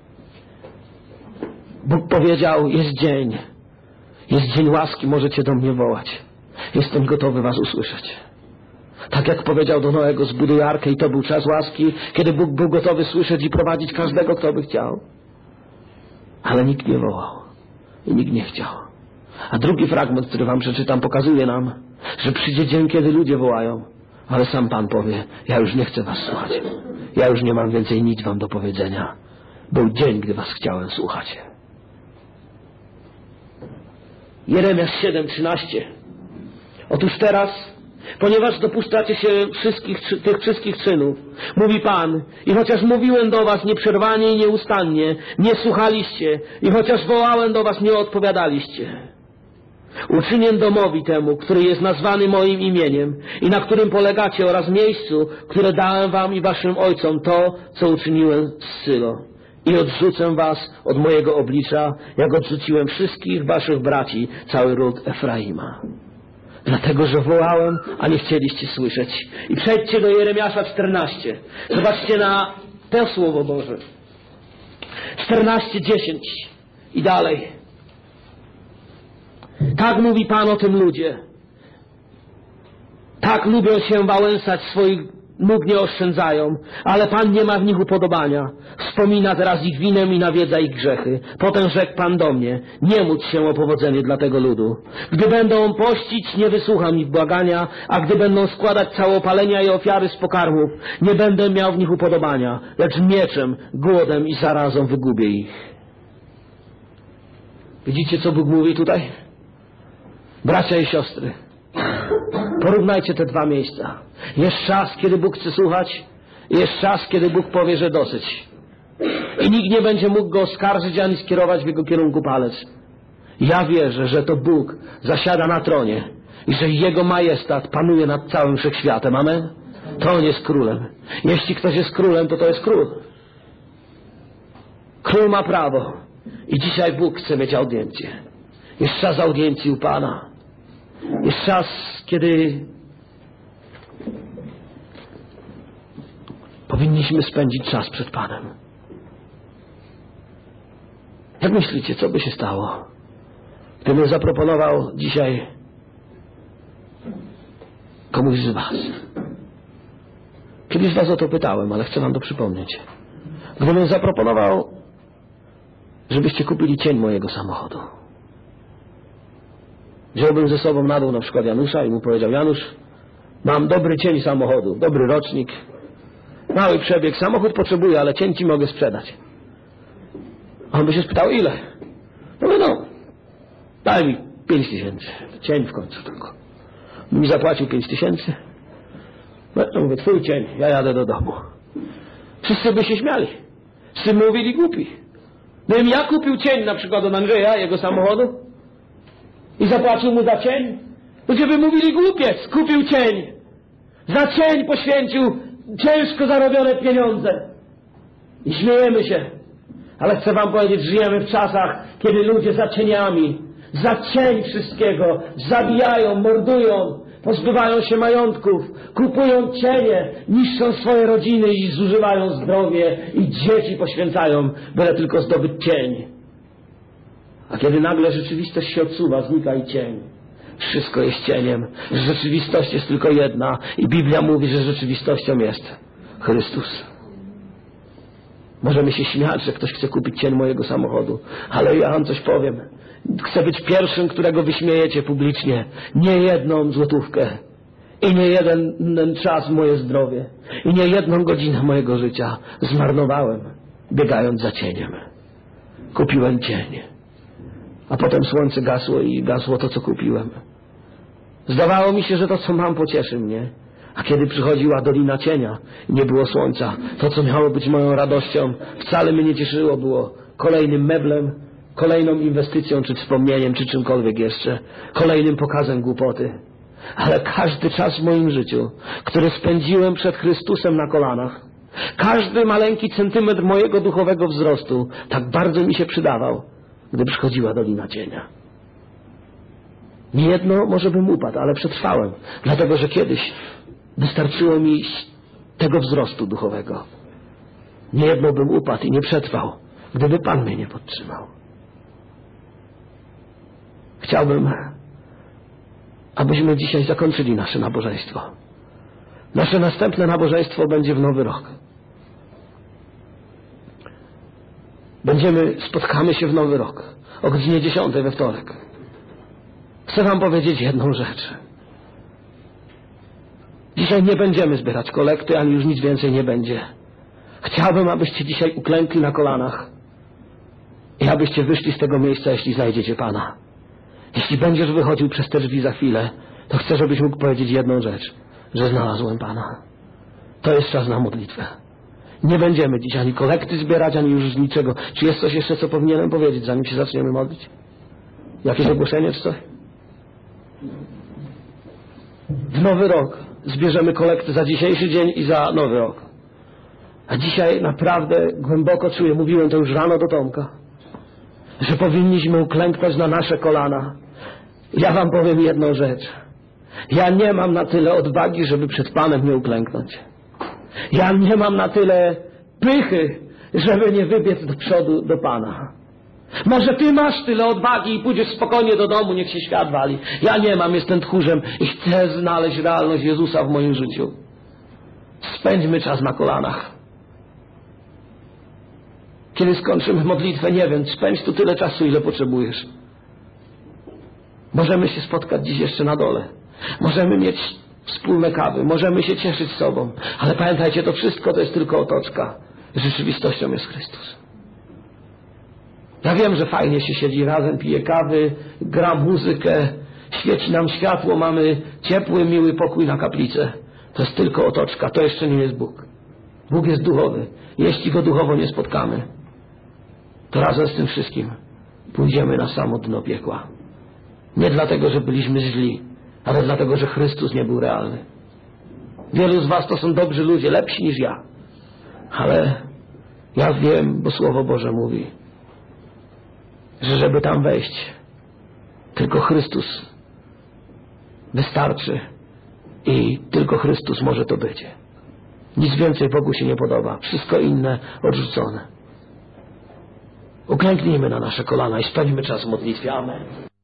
Bóg powiedział, jest dzień łaski, możecie do mnie wołać. Jestem gotowy was usłyszeć. Tak jak powiedział do Noego, zbuduj arkę, i to był czas łaski, kiedy Bóg był gotowy słyszeć i prowadzić każdego, kto by chciał. Ale nikt nie wołał i nikt nie chciał. A drugi fragment, który wam przeczytam, pokazuje nam, że przyjdzie dzień, kiedy ludzie wołają, ale sam Pan powie, ja już nie chcę was słuchać. Ja już nie mam więcej nic wam do powiedzenia. Był dzień, gdy was chciałem słuchać. Jeremiasz 7:13. Otóż teraz, ponieważ dopuszczacie się tych wszystkich czynów, mówi Pan, i chociaż mówiłem do was nieprzerwanie i nieustannie, nie słuchaliście, i chociaż wołałem do was, nie odpowiadaliście. Uczynię domowi temu, który jest nazwany moim imieniem i na którym polegacie, oraz miejscu, które dałem wam i waszym ojcom, to, co uczyniłem z Sylo. I odrzucę was od mojego oblicza, jak odrzuciłem wszystkich waszych braci, cały ród Efraima. Dlatego, że wołałem, a nie chcieliście słyszeć. I przejdźcie do Jeremiasza 14. Zobaczcie na to Słowo Boże. 14:10 i dalej. Tak mówi Pan o tym ludzie. Tak lubią się wałęsać, swoich nóg nie oszczędzają, ale Pan nie ma w nich upodobania. Wspomina teraz ich winę i nawiedza ich grzechy. Potem rzekł Pan do mnie, nie módl się o powodzenie dla tego ludu. Gdy będą pościć, nie wysłucham ich błagania, a gdy będą składać całopalenia i ofiary z pokarmów, nie będę miał w nich upodobania, lecz mieczem, głodem i zarazą wygubię ich. Widzicie, co Bóg mówi tutaj? Bracia i siostry, porównajcie te 2 miejsca. Jest czas, kiedy Bóg chce słuchać, i jest czas, kiedy Bóg powie, że dosyć. I nikt nie będzie mógł go oskarżyć ani skierować w jego kierunku palec. Ja wierzę, że to Bóg zasiada na tronie i że Jego majestat panuje nad całym wszechświatem. Amen? To On jest królem. Jeśli ktoś jest królem, to jest król. Król ma prawo. I dzisiaj Bóg chce mieć audiencję. Jest czas audiencji u Pana. Jest czas, kiedy powinniśmy spędzić czas przed Panem. Jak myślicie, co by się stało, gdybym zaproponował dzisiaj komuś z was? Kiedyś was o to pytałem, ale chcę wam to przypomnieć. Gdybym zaproponował, żebyście kupili cień mojego samochodu. Wziąłbym ze sobą na dół na przykład Janusza i mu powiedział, Janusz, mam dobry cień samochodu, dobry rocznik, mały przebieg, samochód potrzebuję, ale cień ci mogę sprzedać. A on by się spytał, ile? No, daj mi 5000. Cień w końcu tylko. Mi zapłacił 5000. No mówię, twój cień, ja jadę do domu. Wszyscy by się śmiali. Wszyscy mówili głupi. Gdybym ja kupił cień na przykład od Andrzeja, jego samochodu, i zapłacił mu za cień, ludzie by mówili głupiec, kupił cień. Za cień poświęcił ciężko zarobione pieniądze. I śmiejemy się. Ale chcę wam powiedzieć, żyjemy w czasach, kiedy ludzie za cieniami, za cień wszystkiego zabijają, mordują, pozbywają się majątków, kupują cienie, niszczą swoje rodziny i zużywają zdrowie i dzieci poświęcają, byle tylko zdobyć cień. A kiedy nagle rzeczywistość się odsuwa, znika i cień. Wszystko jest cieniem. Rzeczywistość jest tylko jedna i Biblia mówi, że rzeczywistością jest Chrystus. Możemy się śmiać, że ktoś chce kupić cień mojego samochodu, ale ja wam coś powiem. Chcę być pierwszym, którego wyśmiejecie publicznie. Nie jedną złotówkę i nie jeden czas moje zdrowie i nie jedną godzinę mojego życia zmarnowałem, biegając za cieniem. Kupiłem cień, a potem słońce gasło i gasło to, co kupiłem. Zdawało mi się, że to, co mam, pocieszy mnie. A kiedy przychodziła dolina cienia i nie było słońca, to, co miało być moją radością, wcale mnie nie cieszyło. Było kolejnym meblem, kolejną inwestycją, czy wspomnieniem, czy czymkolwiek jeszcze, kolejnym pokazem głupoty. Ale każdy czas w moim życiu, który spędziłem przed Chrystusem na kolanach, każdy maleńki centymetr mojego duchowego wzrostu tak bardzo mi się przydawał, gdy przychodziła dolina cienia. Niejedno może bym upadł, ale przetrwałem, dlatego że kiedyś wystarczyło mi tego wzrostu duchowego. Niejedno bym upadł i nie przetrwał, gdyby Pan mnie nie podtrzymał. Chciałbym, abyśmy dzisiaj zakończyli nasze nabożeństwo. Nasze następne nabożeństwo będzie w Nowy Rok. Spotkamy się w Nowy Rok o godzinie 10 we wtorek. Chcę wam powiedzieć jedną rzecz. Dzisiaj nie będziemy zbierać kolekty, ani już nic więcej nie będzie. Chciałbym, abyście dzisiaj uklękli na kolanach i abyście wyszli z tego miejsca, jeśli znajdziecie Pana. Jeśli będziesz wychodził przez te drzwi za chwilę, to chcę, żebyś mógł powiedzieć jedną rzecz, że znalazłem Pana. To jest czas na modlitwę. Nie będziemy dziś ani kolekty zbierać, ani już niczego. Czy jest coś jeszcze, co powinienem powiedzieć, zanim się zaczniemy modlić? Jakieś ogłoszenie czy coś? W Nowy Rok zbierzemy kolekty za dzisiejszy dzień i za Nowy Rok. A dzisiaj naprawdę głęboko czuję, mówiłem to już rano do Tomka, że powinniśmy uklęknąć na nasze kolana. Ja wam powiem jedną rzecz. Ja nie mam na tyle odwagi, żeby przed Panem nie uklęknąć. Ja nie mam na tyle pychy, żeby nie wybiec do przodu do Pana. Może ty masz tyle odwagi i pójdziesz spokojnie do domu, niech się świat wali. Ja nie mam, jestem tchórzem i chcę znaleźć realność Jezusa w moim życiu. Spędźmy czas na kolanach. Kiedy skończymy modlitwę, nie wiem, spędź tu tyle czasu, ile potrzebujesz. Możemy się spotkać dziś jeszcze na dole. Możemy mieć wspólne kawy, możemy się cieszyć sobą. Ale pamiętajcie, to wszystko to jest tylko otoczka. Rzeczywistością jest Chrystus. Ja wiem, że fajnie się siedzi razem, pije kawy, gra muzykę, świeci nam światło, mamy ciepły, miły pokój na kaplicę. To jest tylko otoczka, to jeszcze nie jest Bóg. Bóg jest duchowy. Jeśli Go duchowo nie spotkamy, to razem z tym wszystkim pójdziemy na samo dno piekła. Nie dlatego, że byliśmy źli, ale dlatego, że Chrystus nie był realny. Wielu z was to są dobrzy ludzie, lepsi niż ja. Ale ja wiem, bo Słowo Boże mówi, że żeby tam wejść, tylko Chrystus wystarczy i tylko Chrystus może to być. Nic więcej Bogu się nie podoba. Wszystko inne odrzucone. Uklęknijmy na nasze kolana i spędźmy czas w modlitwie. Amen.